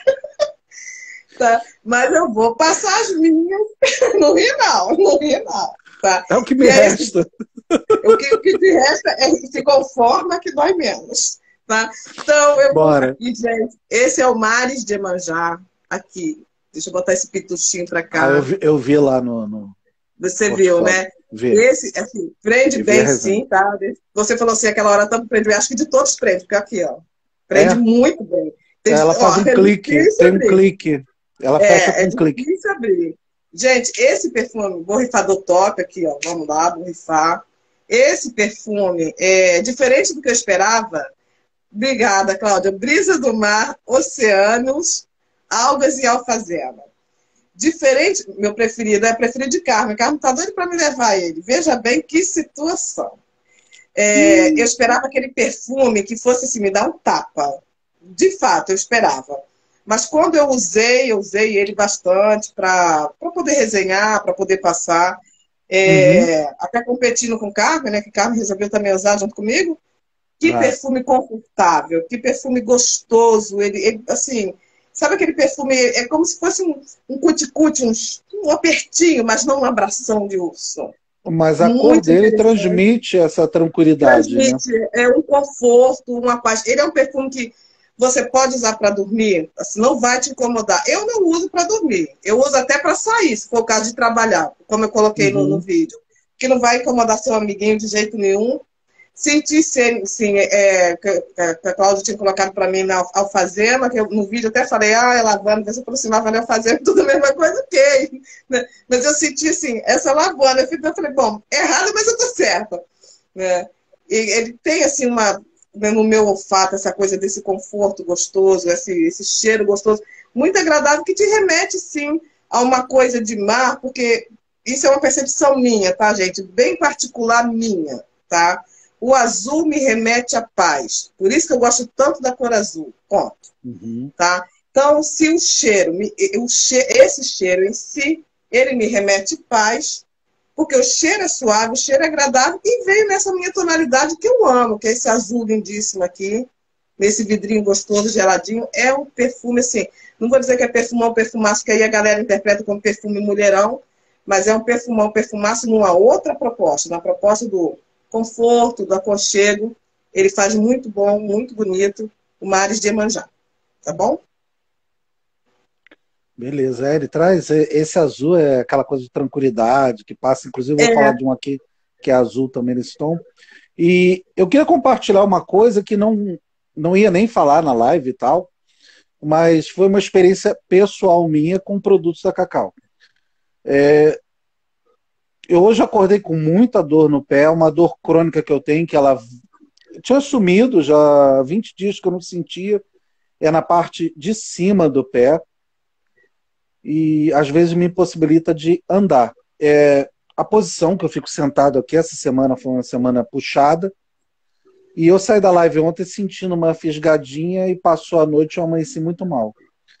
Tá? Mas eu vou passar as minhas. Não ri não. Tá? É o que me resta. O que te resta é se conforma que dói menos. Tá? Então, eu vou aqui, gente. Esse é o Mares de Iemanjá. Aqui. Deixa eu botar esse pituchinho pra cá. Eu vi lá no Você viu, né? Esse, assim, prende bem sim, tá? Você falou assim, aquela hora tanto prende bem. Acho que de todos prende, porque aqui, ó. Prende muito bem. Ela faz um clique. Tem um clique. Ela fecha com um clique. Difícil abrir. Gente, esse perfume, borrifador top aqui, ó. Vamos lá, borrifar. Esse perfume é diferente do que eu esperava. Obrigada, Cláudia. Brisa do mar, oceanos, algas e alfazema. Diferente, meu preferido, é preferido de Carmen. Carmen tá doido para me levar ele. Veja bem que situação. Eu esperava aquele perfume que fosse assim, me dar um tapa. De fato, eu esperava. Mas quando eu usei ele bastante para poder resenhar, para poder passar. Até competindo com Carmen, né? Que Carmen resolveu também usar junto comigo. Que perfume confortável, que perfume gostoso. Ele, assim, sabe aquele perfume? É como se fosse um cuticute, um apertinho, mas não um abração de urso. Mas a cor dele transmite essa tranquilidade. Transmite, né? Um conforto, uma paz. Ele é um perfume que você pode usar para dormir, assim, não vai te incomodar. Eu não uso para dormir, eu uso até para sair, se for o caso de trabalhar, como eu coloquei no vídeo. Que não vai incomodar seu amiguinho de jeito nenhum. Senti, sim, que a Cláudia tinha colocado para mim na alfazema, que eu, no vídeo até falei, é lavanda, você falou assim, lavanda e alfazema, tudo a mesma coisa, ok. Né? Mas eu senti, assim, essa lavanda, eu falei, bom, errado, mas eu tô certa. Né? E ele tem, assim, no meu olfato, essa coisa desse conforto gostoso, esse cheiro gostoso, muito agradável, que te remete, sim, a uma coisa de mar, porque isso é uma percepção minha, tá, gente? Bem particular minha, tá? O azul me remete à paz. Por isso que eu gosto tanto da cor azul. Ponto. Uhum. Tá? Então, se o cheiro, esse cheiro em si, ele me remete paz, porque o cheiro é suave, o cheiro é agradável, e veio nessa minha tonalidade que eu amo, que é esse azul lindíssimo aqui, nesse vidrinho gostoso, geladinho. É um perfume, assim, não vou dizer que é perfumão, perfumaço, que aí a galera interpreta como perfume mulherão, mas é um perfumão, perfumaço numa outra proposta, na proposta do conforto, do aconchego. Ele faz muito bom, muito bonito, o Mares de Iemanjá. Tá bom? Beleza, ele traz esse azul, é aquela coisa de tranquilidade que passa, inclusive eu vou falar É. de um aqui que é azul também nesse tom. E eu queria compartilhar uma coisa que não ia nem falar na live e tal, mas foi uma experiência pessoal minha com produtos da Cacau. Eu hoje acordei com muita dor no pé, uma dor crônica que eu tenho, que ela tinha sumido já há 20 dias que eu não sentia, é na parte de cima do pé, e às vezes me impossibilita de andar. A posição que eu fico sentado aqui, essa semana foi uma semana puxada, e eu saí da live ontem sentindo uma fisgadinha e passou a noite e eu amanheci muito mal.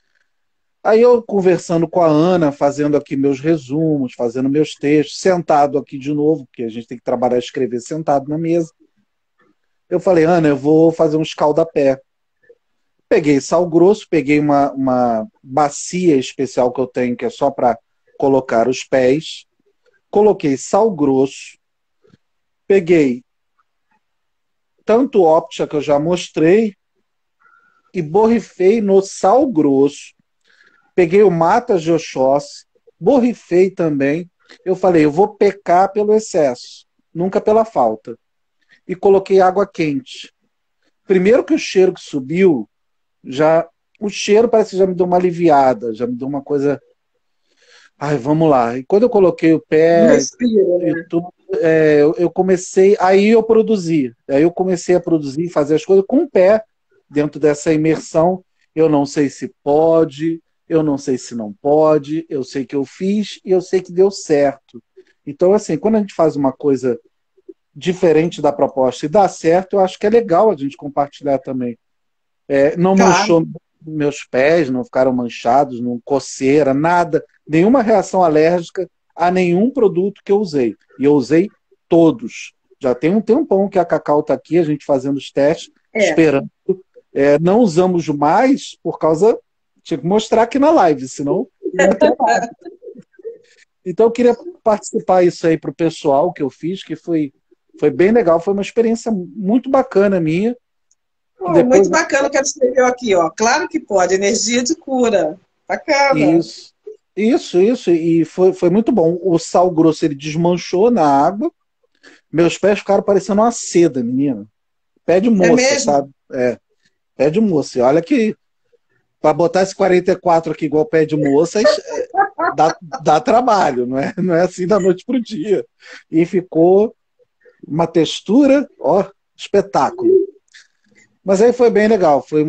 Aí eu conversando com a Ana, fazendo aqui meus resumos, fazendo meus textos, sentado aqui de novo, porque a gente tem que trabalhar e escrever sentado na mesa. Eu falei, Ana, eu vou fazer um escaldapé. Peguei sal grosso, peguei uma bacia especial que eu tenho, que é só para colocar os pés. Coloquei sal grosso, peguei tanto Optia que eu já mostrei e borrifei no sal grosso. Peguei o Mata de Oxóssi, borrifei também. Eu falei, eu vou pecar pelo excesso, nunca pela falta. E coloquei água quente. Primeiro que o cheiro que subiu, já o cheiro parece que já me deu uma aliviada, já me deu uma coisa. Ai, vamos lá. E quando eu coloquei o Um pé respiro, e né? tudo, eu comecei, aí eu produzi. Aí eu comecei a produzir, fazer as coisas com o pé dentro dessa imersão. Eu não sei se pode, eu não sei se não pode, eu sei que eu fiz e eu sei que deu certo. Então, assim, quando a gente faz uma coisa diferente da proposta e dá certo, eu acho que é legal a gente compartilhar também. Não Claro. manchou meus pés, não ficaram manchados, não coceira, nada, nenhuma reação alérgica a nenhum produto que eu usei. E eu usei todos. Já tem um tempão que a Cacau está aqui, a gente fazendo os testes, É. esperando. Não usamos mais por causa. Tinha que mostrar aqui na live, senão não ia ter nada. Então eu queria participar isso aí para o pessoal que eu fiz, que foi bem legal, foi uma experiência muito bacana minha. Que Pô, depois muito bacana o que ela escreveu aqui, ó. Claro que pode, energia de cura. Bacana. Isso, isso, e foi muito bom. O sal grosso ele desmanchou na água, meus pés ficaram parecendo uma seda, menina. Pé de É moça, mesmo? sabe? Pé de moça. E olha que para botar esse 44 aqui igual pé de moça, dá trabalho, não é assim da noite pro dia. E ficou uma textura, ó, espetáculo. Mas aí foi bem legal, foi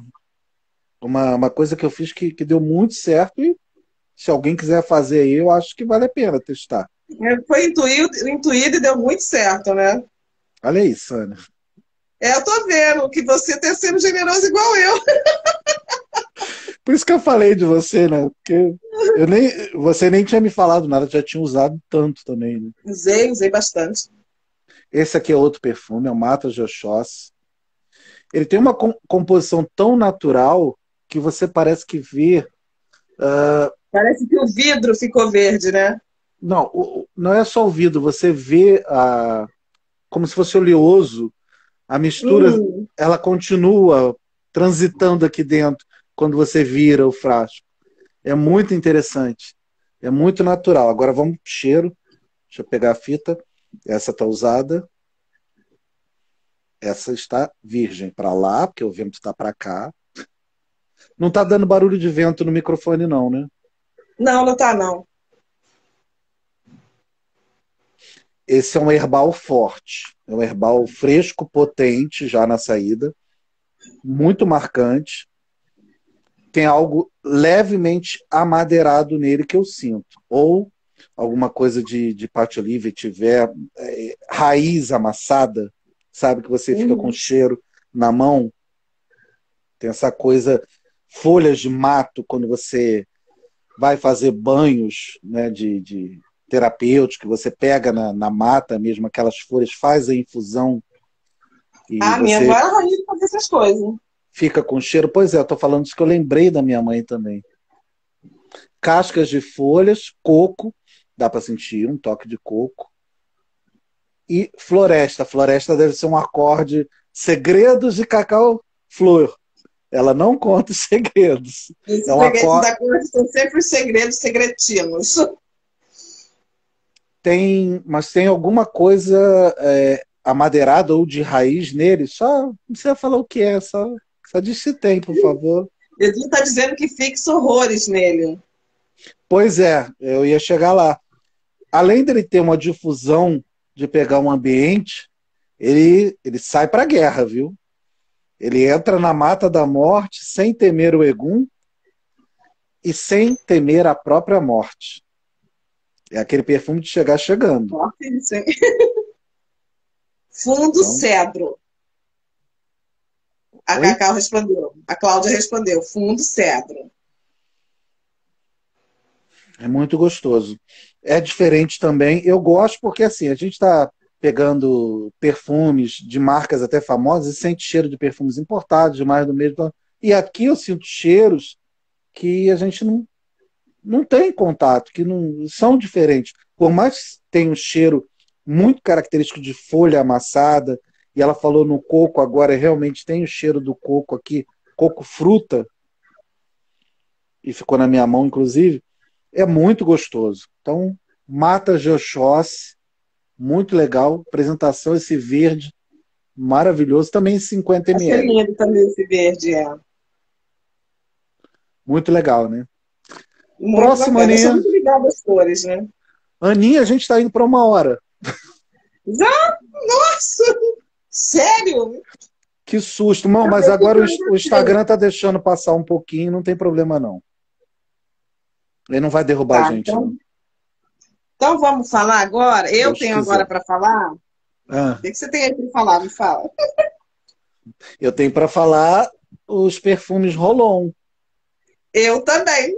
uma coisa que eu fiz que deu muito certo e se alguém quiser fazer aí, eu acho que vale a pena testar. Foi intuído e deu muito certo, né? Olha aí, Sânia. Eu tô vendo que você tá sendo generoso igual eu. Por isso que eu falei de você, né? Porque você nem tinha me falado nada, já tinha usado tanto também, né? Usei bastante. Esse aqui é outro perfume, é o Mata de Oxóssi. Ele tem uma composição tão natural que você parece que vê. Parece que o vidro ficou verde, né? Não, não é só o vidro, você vê como se fosse oleoso. A mistura, Hum. ela continua transitando aqui dentro quando você vira o frasco. É muito interessante. É muito natural. Agora vamos pro cheiro. Deixa eu pegar a fita. Essa tá usada. Essa está virgem para lá, porque o vento está para cá. Não está dando barulho de vento no microfone, não, né? Não, não tá, não. Esse é um herbal forte. É um herbal fresco, potente, já na saída. Muito marcante. Tem algo levemente amadeirado nele que eu sinto. Ou alguma coisa de patchouli tiver raiz amassada, sabe? Que você fica com cheiro na mão. Tem essa coisa, folhas de mato, quando você vai fazer banhos, né, de terapêutico, que você pega na mata mesmo, aquelas folhas, faz a infusão e Minha avó você era rainha de fazer essas coisas. fica com cheiro. Pois é, eu tô falando isso que eu lembrei da minha mãe também. Cascas de folhas, coco, dá para sentir um toque de coco. E floresta. Floresta deve ser um acorde. Segredos de Cacau Flor. Ela não conta os segredos. Os É um segredos acorde. da cor são sempre os segredos segretinos. Mas tem alguma coisa amadeirada ou de raiz nele. Só não precisa falar o que é, só diz se tem, por favor. Edu está dizendo que fixa horrores nele. Pois é, eu ia chegar lá. Além dele ter uma difusão de pegar um ambiente, ele sai para a guerra, viu? Ele entra na mata da morte sem temer o Egum e sem temer a própria morte. É aquele perfume de chegar chegando. Fundo então, cedro. A Oi? Cacau respondeu. A Cláudia respondeu. Fundo cedro. É muito gostoso. É diferente também. Eu gosto porque assim, a gente está pegando perfumes de marcas até famosas e sente cheiro de perfumes importados, de mais do mesmo. E aqui eu sinto cheiros que a gente não tem contato, que não são diferentes. Por mais que tenha um cheiro muito característico de folha amassada, e ela falou no coco agora, realmente tem o cheiro do coco aqui, coco fruta, e ficou na minha mão, inclusive, é muito gostoso. Então, Mata de Oxóssi, muito legal, apresentação, esse verde, maravilhoso, também 50 ml. Achei lindo também esse verde, Muito legal, né? Muito Próxima, bacana. Aninha. Eu sou muito ligada às cores, né? Aninha, a gente está indo para 1 hora. Já? Nossa! Sério? Que susto. Não, mas agora o Instagram tá deixando passar um pouquinho, não tem problema não. Ele não vai derrubar a gente, então, não. Então vamos falar agora? Eu Deus tenho quiser. agora para falar? O que você tem aí para falar? Me fala. Eu tenho para falar os perfumes Rolon. Eu também.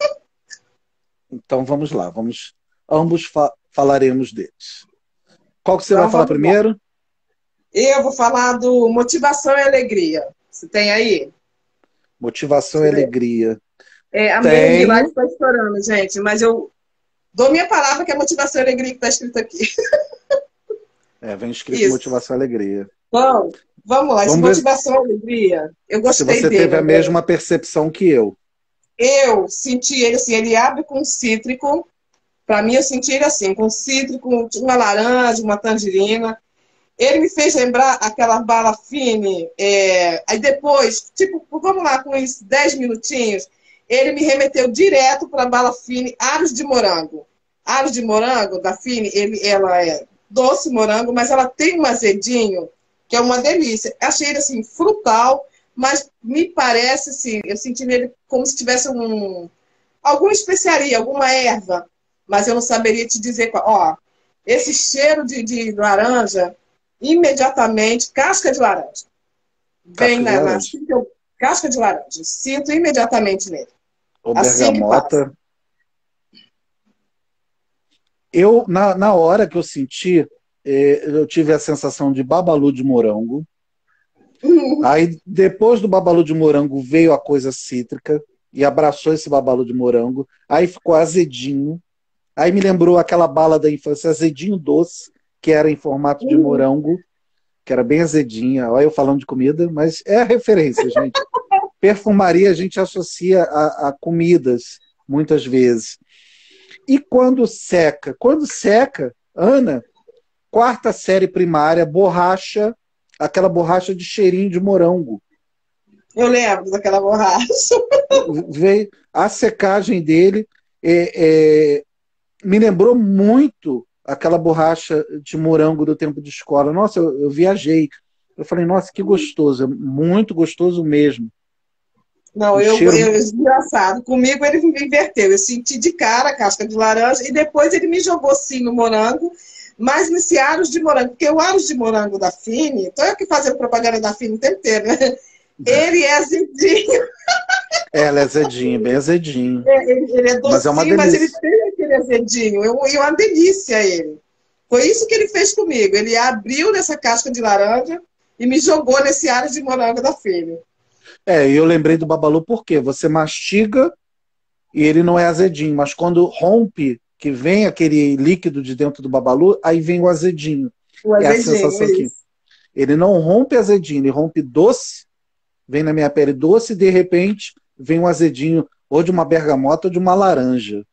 Então vamos lá, ambos falaremos deles. Qual que você vai falar primeiro? Lá. Eu vou falar do Motivação e Alegria. Você tem aí? Motivação e Alegria. A minha live está estourando, gente, mas eu dou minha palavra que é Motivação e Alegria que está escrito aqui. Vem escrito Motivação e Alegria. Bom, vamos lá, Motivação e Alegria. Eu gostei dele. Se você teve a mesma percepção que eu. Eu senti ele assim, ele abre com cítrico. Para mim, eu senti ele assim, com cítrico, uma laranja, uma tangerina. Ele me fez lembrar aquela bala fine. Aí depois, tipo, vamos lá, com uns 10 minutinhos, ele me remeteu direto para a bala fine Aros de Morango. Aros de Morango, da Fine, ela é doce morango, mas ela tem um azedinho, que é uma delícia. Achei ele assim, frutal, mas me parece assim, eu senti nele como se tivesse alguma especiaria, alguma erva, mas eu não saberia te dizer qual. Ó, esse cheiro de laranja, imediatamente, casca de laranja. Vem casca de laranja. Sinto imediatamente nele. O bergamota. Eu, na hora que eu senti, eu tive a sensação de babalu de morango. Aí, depois do babalu de morango, veio a coisa cítrica e abraçou esse babalu de morango. Aí ficou azedinho. Aí me lembrou aquela bala da infância, azedinho doce, que era em formato de morango, que era bem azedinha. Olha eu falando de comida, mas é a referência, gente. Perfumaria a gente associa a comidas, muitas vezes. E quando seca? Quando seca, Ana, 4ª série primária, borracha, aquela borracha de cheirinho de morango. Eu lembro daquela borracha. Veio a secagem dele, me lembrou muito aquela borracha de morango do tempo de escola. Nossa, eu viajei. Eu falei, nossa, que gostoso, é muito gostoso mesmo. Não, Um cheiro. engraçado. Comigo ele me inverteu. Eu senti de cara a casca de laranja e depois ele me jogou sim no morango, mas nesse aros de morango, porque o aros de morango da Fini, estou eu aqui fazendo propaganda da Fini o tempo inteiro, né? Ele é azedinho. Ela é azedinho, bem azedinho. Ele é Mas é uma docinho, mas ele delícia. tem aquele azedinho. E uma delícia ele. Foi isso que ele fez comigo. Ele abriu nessa casca de laranja e me jogou nesse aros de morango da Fini. E eu lembrei do Babalu porque você mastiga e ele não é azedinho, mas quando rompe, que vem aquele líquido de dentro do Babalu, aí vem o azedinho. O É a azedinho, sensação aqui. isso. Ele não rompe azedinho, ele rompe doce, vem na minha pele doce e de repente vem um azedinho ou de uma bergamota ou de uma laranja.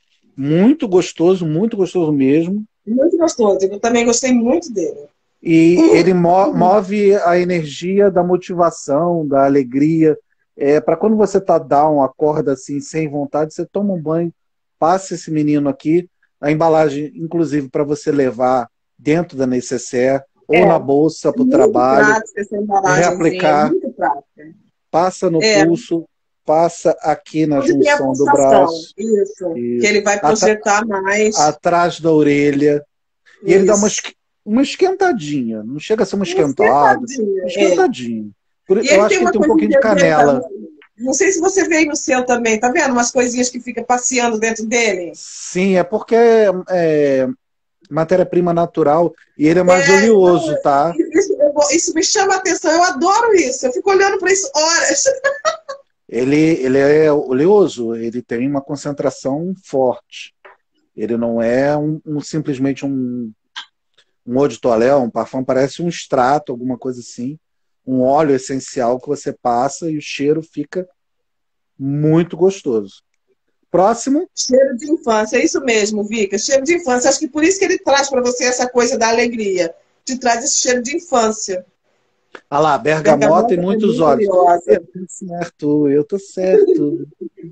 Muito gostoso mesmo. Muito gostoso. Eu também gostei muito dele. E ele move a energia da motivação, da alegria. Para quando você tá down, acorda assim, sem vontade, você toma um banho, passa esse menino aqui, a embalagem, inclusive, para você levar dentro da necessaire ou na bolsa para o Muito trabalho, prática essa embalagenzinha, reaplicar, muito prática. passa no pulso, passa aqui na Onde tem a junção do pulsação, braço, isso. e Que ele vai projetar mais. atrás da orelha. E ele dá Isso. uma esquentadinha. Não chega a ser uma Uma esquentada. esquentadinha, Uma esquentadinha. E Eu ele acho tem que ele uma tem um pouquinho de coisinha canela. dentro. Não sei se você veio no seu também, tá vendo? Umas coisinhas que fica passeando dentro dele. Sim, é porque é matéria-prima natural e ele é mais oleoso, tá? Isso me chama a atenção, eu adoro isso. Eu fico olhando para isso horas. Ele é oleoso, ele tem uma concentração forte. Ele não é simplesmente um eau de toilette, um parfum, parece um extrato, alguma coisa assim. Um óleo essencial que você passa e o cheiro fica muito gostoso. Próximo. Cheiro de infância, é isso mesmo, Vika. Cheiro de infância. Acho que por isso que ele traz para você essa coisa da alegria. Te traz esse cheiro de infância. Ah lá, bergamota e Bergamota é muitos muito olhos. curiosa. Eu tô certo.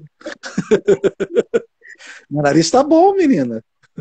Meu nariz tá bom, menina.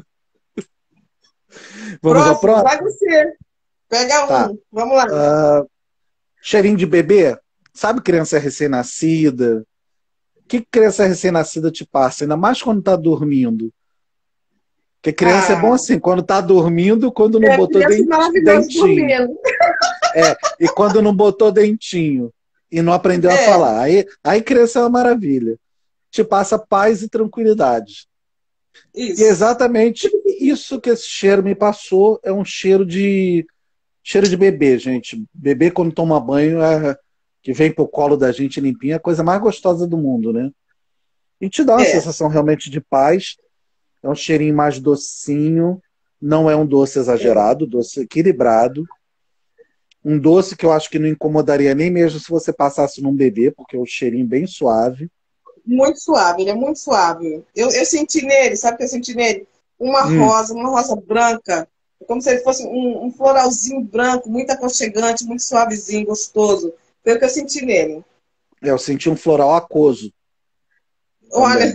Vamos ao Próximo, próximo? vai você. Pega Tá. um. Vamos lá. Cheirinho de bebê? Sabe criança recém-nascida? O que criança recém-nascida te passa? Ainda mais quando tá dormindo. Porque criança é bom assim, quando tá dormindo, quando não botou Criança maravilhosa dentinho. dormindo. E quando não botou dentinho e não aprendeu a falar. Aí criança é uma maravilha. Te passa paz e tranquilidade. Isso. E é exatamente isso que esse cheiro me passou, é um cheiro de bebê, gente. Bebê quando toma banho, que vem pro colo da gente limpinho, é a coisa mais gostosa do mundo, né? E te dá uma sensação realmente de paz. É um cheirinho mais docinho, não é um doce exagerado, doce equilibrado. Um doce que eu acho que não incomodaria nem mesmo se você passasse num bebê, porque é um cheirinho bem suave. Muito suave, ele é muito suave. Eu senti nele, sabe o que eu senti nele? Uma rosa branca, como se ele fosse um floralzinho branco, muito aconchegante, muito suavezinho, gostoso. Foi o que eu senti nele. Eu senti um floral aquoso. Olha.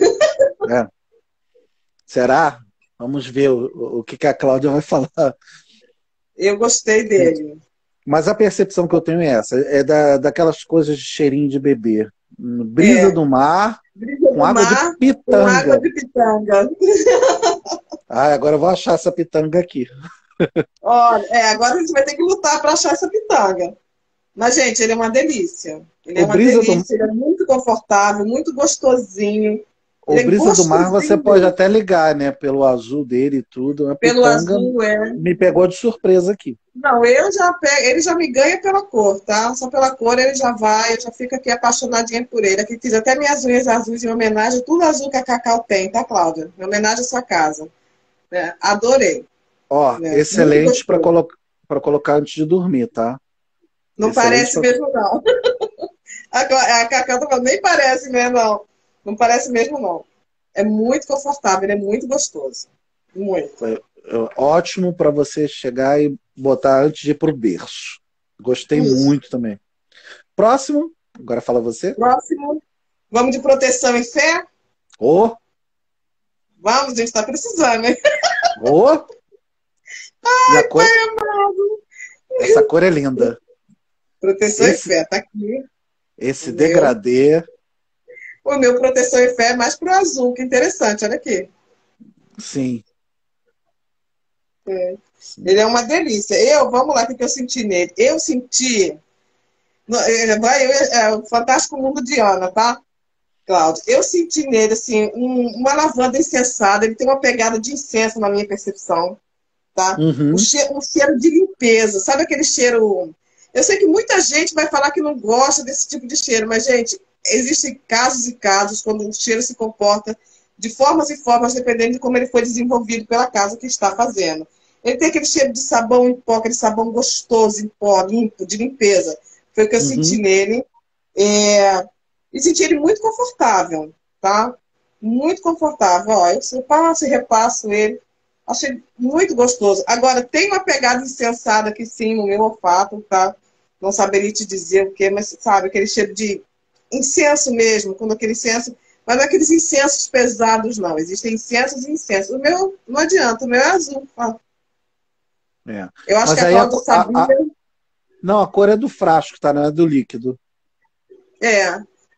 Será? Vamos ver o que a Cláudia vai falar. Eu gostei dele. Mas a percepção que eu tenho é essa, daquelas coisas de cheirinho de bebê. Brisa do mar, com água de pitanga. Com água de pitanga. Agora eu vou achar essa pitanga aqui. Olha, agora a gente vai ter que lutar para achar essa pitanga. Mas, gente, ele é uma delícia. Ele é uma delícia, ele é muito confortável, muito gostosinho. O Brisa do Mar você pode até ligar, né? Pelo azul dele e tudo. Pelo azul, me pegou de surpresa aqui. Não, ele já me ganha pela cor, tá? Só pela cor ele já vai, eu já fico aqui apaixonadinha por ele. Aqui fiz até minhas unhas azuis em homenagem, tudo azul que a Cacau tem, tá, Cláudia? Em homenagem à sua casa. Adorei. Excelente para colocar antes de dormir, tá? Não parece mesmo, não. A Cacau tá falando, nem parece mesmo, não. Não parece mesmo, não. É muito confortável, ele é muito gostoso. Muito. Ótimo para você chegar e botar antes de ir pro berço. Gostei Isso. muito também. Próximo, agora fala você. Próximo. Vamos de proteção e fé? Ô, Vamos, a gente está precisando, né? ô, e a cor, Pai amado. essa cor é linda. Proteção e Esse, fé, tá aqui. O esse meu. degradê, O meu proteção e fé é mais pro azul, que interessante, olha aqui. sim, É. sim. Ele é uma delícia. Vamos lá, o que eu senti nele? Eu senti. O Fantástico Mundo de Ana, tá, Cláudio? Eu senti nele, assim, uma lavanda incensada. Ele tem uma pegada de incenso na minha percepção, tá? Uhum, Um cheiro de limpeza. Sabe aquele cheiro. Eu sei que muita gente vai falar que não gosta desse tipo de cheiro, mas, gente, existem casos e casos quando o cheiro se comporta de formas e formas, dependendo de como ele foi desenvolvido pela casa que está fazendo. Ele tem aquele cheiro de sabão em pó, aquele sabão gostoso em pó, limpo, de limpeza. Foi o que eu senti uhum. nele. É, e senti ele muito confortável, tá? Muito confortável. Ó, eu passo e repasso ele. Achei muito gostoso. Agora, tem uma pegada insensada aqui sim no meu olfato, tá? Não saberia te dizer o que, mas sabe, aquele cheiro de incenso mesmo, quando aquele incenso. Mas não é aqueles incensos pesados, não. Existem incensos e incensos. O meu não adianta, o meu é azul. Tá? É. Eu acho que Mas a aí Cláudia sabia. não, a cor é do frasco, tá? Não é do líquido. É.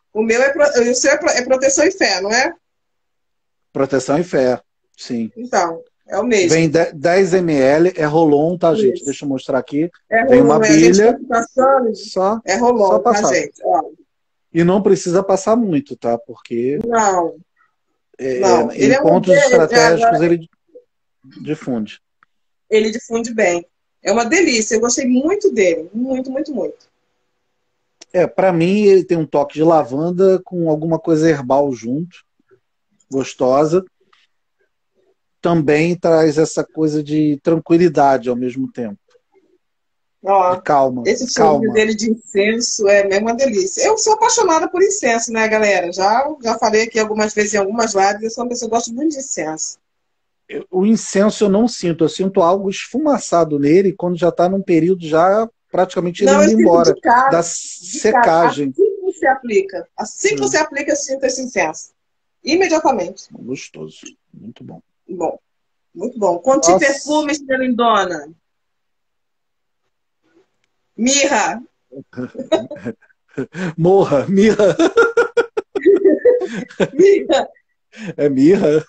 O seu é proteção e fé, não é? Proteção e fé, sim. Então, é o Vem mesmo. 10 ml, é Rolon, tá, gente? Isso. Deixa eu mostrar aqui. É Vem uma Rolon, a gente está bilha, passando, só, é só Rolon, tá, passar. gente? Ó, E não precisa passar muito, tá? Porque não, não. em Ele é um pontos estratégicos agora ele difunde. ele difunde bem. É uma delícia. Eu gostei muito dele. Muito, muito, muito. Para mim ele tem um toque de lavanda com alguma coisa herbal junto, gostosa. Também traz essa coisa de tranquilidade ao mesmo tempo, de Ó, calma, esse cheirinho calma. dele de incenso é mesmo uma delícia. Eu sou apaixonada por incenso, né, galera? Já falei aqui algumas vezes em algumas lives, eu sou uma pessoa que gosta muito de incenso. O incenso eu sinto algo esfumaçado nele quando já está num período já praticamente ele Não, eu indo sinto embora, de cara, da de cara. secagem. Assim que você Hum, aplica, eu sinto esse incenso. Imediatamente. gostoso, muito bom. Bom, muito bom. Conte Nossa, perfumes, minha lindona. Mirra. morra, mirra, Mirra. é mirra,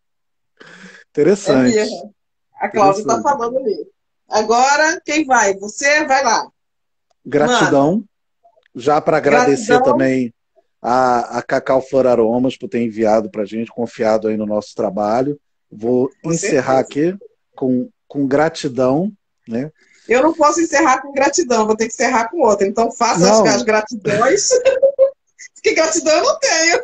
É mirra. interessante, A Cláudia está interessante. falando ali. Agora, quem vai? Você vai lá. Manda. Gratidão, já para agradecer Gratidão. também a Cacau Flor Aromas por ter enviado para a gente, confiado aí no nosso trabalho. Vou Com encerrar certeza. aqui com gratidão, né? Eu não posso encerrar com gratidão, vou ter que encerrar com outra. Então, faça as Não, gratidões, porque gratidão eu não tenho.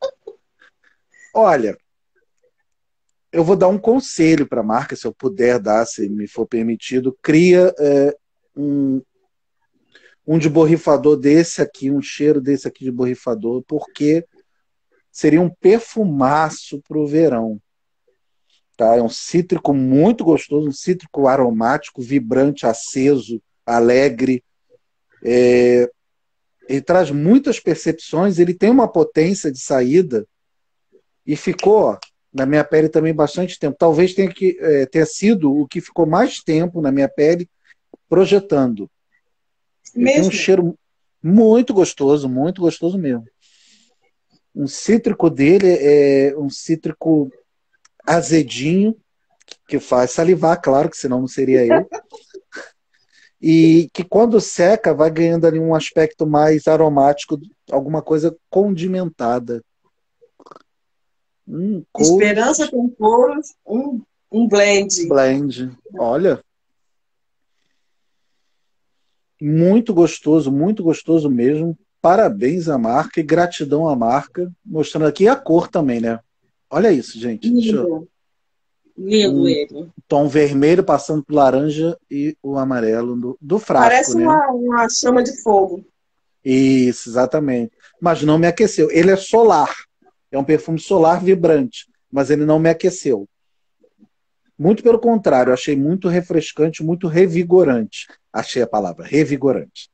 olha, eu vou dar um conselho para a marca, se eu puder dar, se me for permitido. Cria um, um de borrifador desse aqui, um cheiro desse aqui de borrifador, porque seria um perfumaço para o verão. Tá? É um cítrico muito gostoso, um cítrico aromático, vibrante, aceso, alegre. Ele traz muitas percepções, ele tem uma potência de saída e ficou na minha pele também bastante tempo. Talvez tenha que ter sido o que ficou mais tempo na minha pele projetando. Ele tem um Mesmo. cheiro muito gostoso mesmo. Um cítrico dele é um cítrico azedinho, que faz salivar, claro, que senão não seria eu. E que quando seca vai ganhando ali um aspecto mais aromático, alguma coisa condimentada. Couro Esperança com couros, um blend. blend. Olha, muito gostoso mesmo. Parabéns à marca e gratidão à marca. Mostrando aqui a cor também, né? Olha isso, gente. Lindo. Lindo Um ele. tom vermelho passando pro laranja e o amarelo do frasco, Parece né? uma chama de fogo. Isso, exatamente. Mas não me aqueceu. Ele é solar. É um perfume solar vibrante, mas ele não me aqueceu. Muito pelo contrário, achei muito refrescante, muito revigorante. Achei a palavra, revigorante.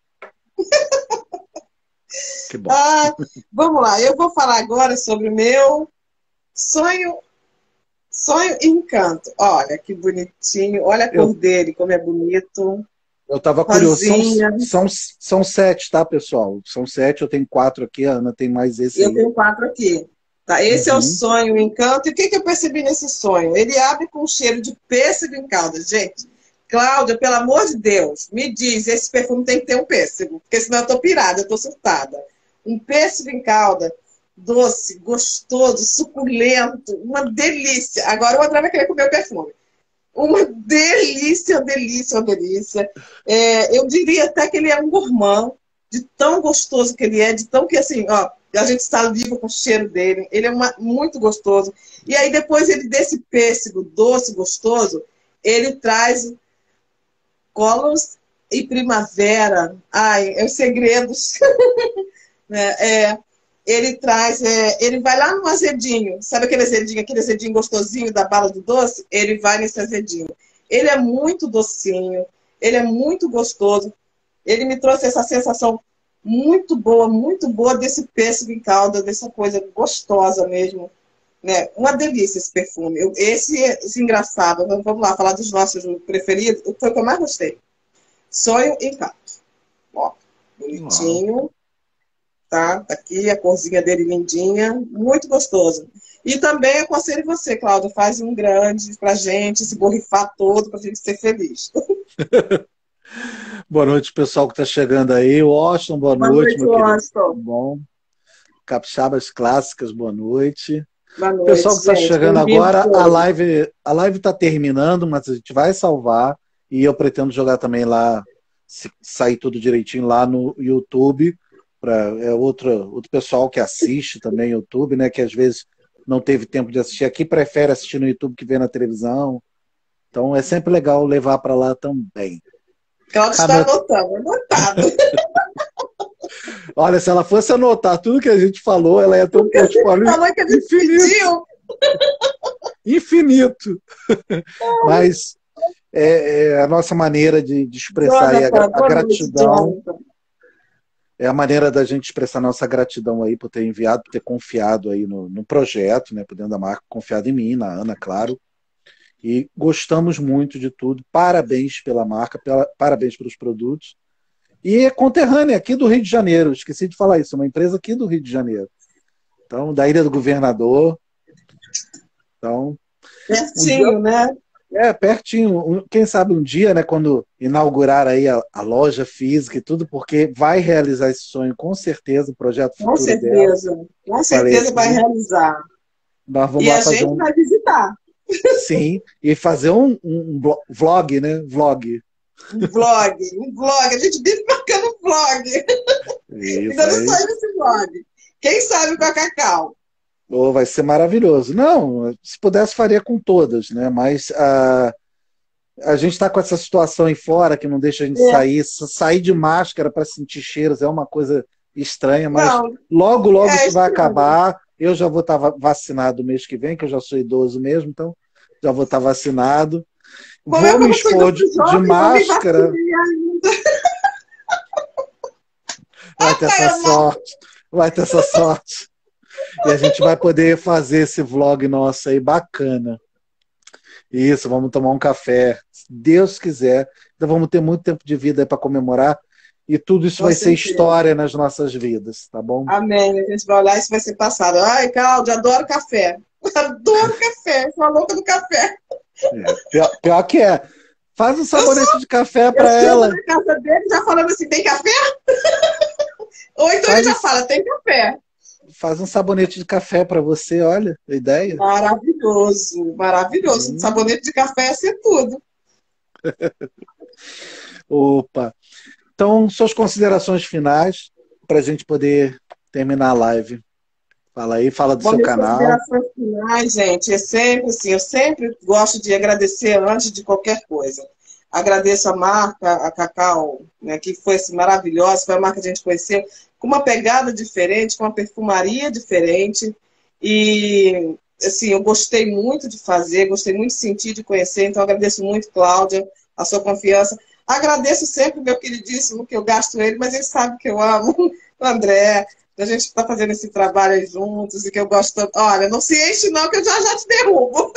Que bom. Ah, vamos lá, eu vou falar agora sobre o meu sonho, sonho e encanto. Olha que bonitinho, olha a cor Eu dele, como é bonito. eu estava curioso. Rosinha. São 7, tá, pessoal? São 7, eu tenho 4 aqui, a Ana tem mais esse Eu aí. tenho 4 aqui. Tá, esse é o Uhum. sonho, o encanto. E o que eu percebi nesse sonho? Ele abre com um cheiro de pêssego em calda. Gente, Cláudia, pelo amor de Deus, me diz, esse perfume tem que ter um pêssego, porque senão eu tô pirada, eu tô surtada. Um pêssego em calda, doce, gostoso, suculento, uma delícia. Agora o André vai querer comer o perfume. Uma delícia, delícia, delícia. Eu diria até que ele é um gourmand, de tão gostoso que ele é, de tão que assim, ó, a gente saliva com o cheiro dele. Ele é muito gostoso. E aí depois ele desse pêssego doce, gostoso, ele traz colos e primavera. Ai, é os segredos. Né? Ele traz, ele vai lá no azedinho, sabe aquele azedinho gostosinho da bala do doce? Ele vai nesse azedinho. Ele é muito docinho, ele é muito gostoso. Ele me trouxe essa sensação muito boa desse pêssego em calda, dessa coisa gostosa mesmo. Né? Uma delícia esse perfume. Esse engraçado, vamos lá, falar dos nossos preferidos, foi o que eu mais gostei. Sonho e encanto. Ó, Uau. bonitinho. Tá? Tá aqui a corzinha dele lindinha, muito gostoso. E também aconselho você, Cláudia, faz um grande pra gente se borrifar todo, pra gente ser feliz. Boa noite, pessoal que está chegando aí. Washington, boa Boa noite, noite, meu querido. Washington. Tudo bom? Capixabas Clássicas, boa noite. Boa Pessoal noite, que está gente. chegando Bem-vindo agora, a todos. live está terminando, mas a gente vai salvar e eu pretendo jogar também lá, se sair tudo direitinho lá no YouTube, para outro pessoal que assiste também YouTube, né, que às vezes não teve tempo de assistir aqui, prefere assistir no YouTube que vê na televisão. Então é sempre legal levar para lá também. Cláudia está anotando, anotado. Olha, se ela fosse anotar tudo que a gente falou, ela ia ter um Porque a gente portfólio falou que a gente infinito. pediu. Infinito. Mas é a nossa maneira de expressar aí Jonathan, a boa noite, gratidão. Jonathan. É a maneira da gente expressar nossa gratidão aí por ter enviado, por ter confiado aí no projeto, né, por dentro da marca, confiado em mim, na Ana, claro. E gostamos muito de tudo. Parabéns pela marca, parabéns pelos produtos. E é conterrânea aqui do Rio de Janeiro. Esqueci de falar isso, é uma empresa aqui do Rio de Janeiro. Então, da Ilha do Governador. Então, um dia, Pertinho, né? pertinho. Quem sabe um dia, né, quando inaugurar aí a loja física e tudo, porque vai realizar esse sonho com certeza, o projeto futuro dela. Com Falei certeza vai aqui, realizar. nós vamos E lá a fazer gente um, vai visitar. sim, e fazer um vlog, né? Vlog. Um vlog. A gente vive marcando um vlog. Isso Ainda não aí. saiu esse vlog. Quem sabe com a Cacau? Oh, vai ser maravilhoso. Não, se pudesse faria com todas, né? Mas a gente está com essa situação aí fora que não deixa a gente É. sair de máscara para sentir cheiros é uma coisa estranha, mas Não, logo isso vai estranho. acabar. Eu já vou estar vacinado mês que vem, que eu já sou idoso mesmo, então já vou estar vacinado. Como é Vou que me eu sou ainda expor fui de jovem, não me máscara, vacinei ainda. vai ter essa sorte, vai ter essa sorte. E a gente vai poder fazer esse vlog nosso aí bacana. Isso, vamos tomar um café, se Deus quiser. Então vamos ter muito tempo de vida aí para comemorar e tudo isso Com vai ser certeza. história nas nossas vidas, tá bom? Amém. A gente vai olhar e isso vai ser passado. Ai, Cláudia, adoro café. Adoro café. Sou a louca do café. Pior que é. Faz um sabonete de café Eu para chego ela. na casa dele já falando assim, tem café? Ou então ele Faz, já fala, tem café. faz um sabonete de café para você, olha, a ideia. Maravilhoso, maravilhoso. Hum, Sabonete de café é ser tudo. opa. Então, suas considerações finais para a gente poder terminar a live. Fala aí, fala do Bom, seu minhas canal. considerações finais, gente, é sempre assim, eu sempre gosto de agradecer antes de qualquer coisa. Agradeço a marca, a Cacau, né, que foi assim, maravilhosa, foi a marca que a gente conheceu, com uma pegada diferente, com uma perfumaria diferente, e assim, eu gostei muito de fazer, gostei muito de sentir, de conhecer, então agradeço muito, Cláudia, a sua confiança. Agradeço sempre o meu queridíssimo, que eu gasto ele, mas ele sabe que eu amo, o André, a gente está fazendo esse trabalho aí juntos e que eu gosto tanto. Olha, não se enche não, que eu já te derrubo.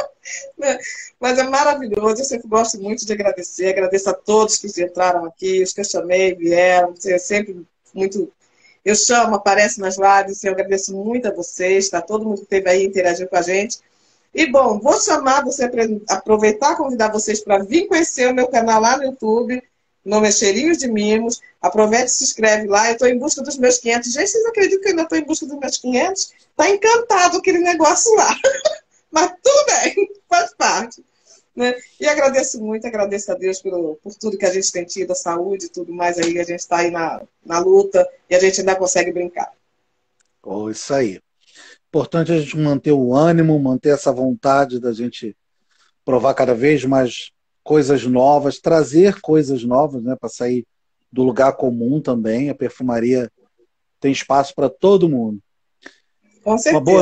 Mas é maravilhoso, eu sempre gosto muito de agradecer, agradeço a todos que entraram aqui, os que eu chamei, vieram, você é sempre muito... Eu chamo, aparece nas lives, eu agradeço muito a vocês, tá? Todo mundo que esteve aí interagindo com a gente. E, bom, vou chamar você para aproveitar, convidar vocês para vir conhecer o meu canal lá no YouTube, no nome é Cheirinhos de Mimos. Aproveite e se inscreve lá, eu estou em busca dos meus 500. Gente, vocês acreditam que eu ainda estou em busca dos meus 500? Está encantado aquele negócio lá. Mas tudo bem, faz parte. Né? E agradeço muito, agradeço a Deus por tudo que a gente tem tido, a saúde e tudo mais aí, a gente está aí na luta e a gente ainda consegue brincar. Oh, isso aí. Importante a gente manter o ânimo, manter essa vontade da gente provar cada vez mais coisas novas, trazer coisas novas, né, para sair do lugar comum também. A perfumaria tem espaço para todo mundo. Com certeza. Uma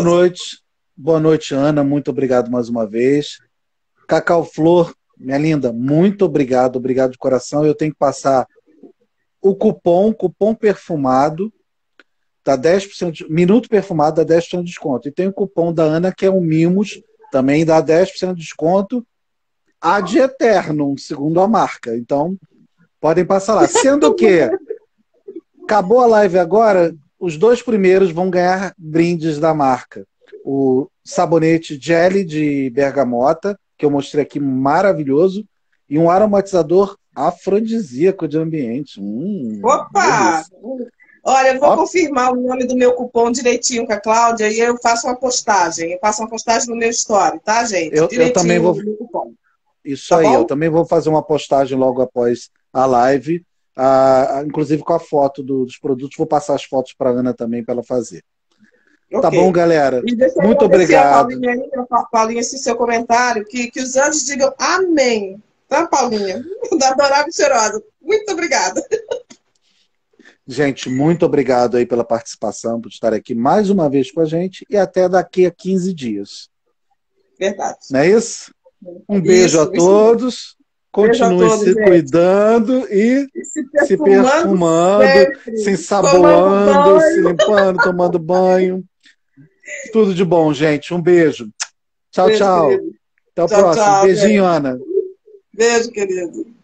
boa noite, Ana, muito obrigado mais uma vez. Cacau Flor, minha linda, muito obrigado, obrigado de coração. Eu tenho que passar o cupom perfumado, dá 10%, minuto perfumado dá 10% de desconto. E tem o cupom da Ana, que é o Mimos, também dá 10% de desconto, ad eternum, segundo a marca. Então, podem passar lá. Sendo que, acabou a live agora, os 2 primeiros vão ganhar brindes da marca. O sabonete Jelly de bergamota, que eu mostrei aqui, maravilhoso, e um aromatizador afrodisíaco de ambiente. Opa! Olha, eu vou confirmar o nome do meu cupom direitinho com a Cláudia e eu faço uma postagem. Eu faço uma postagem no meu story, tá, gente? Eu também vou... no cupom. Isso tá aí, bom? Eu também vou fazer uma postagem logo após a live, inclusive com a foto dos produtos. Vou passar as fotos para a Ana também, para ela fazer. Okay. Tá bom, galera? Muito obrigado. Paulinha, esse seu comentário, que os anjos digam amém. Tá, Paulinha? Da Adorável Cheirosa. Muito obrigada. Gente, muito obrigado aí pela participação, por estar aqui mais uma vez com a gente e até daqui a 15 dias. Verdade. Não é isso? Um beijo a todos. Continue se cuidando e se perfumando, se ensaboando, se limpando, tomando banho. Tudo de bom, gente. Um beijo. Tchau, tchau. Até o próximo. Beijinho, Ana. Beijo, querido.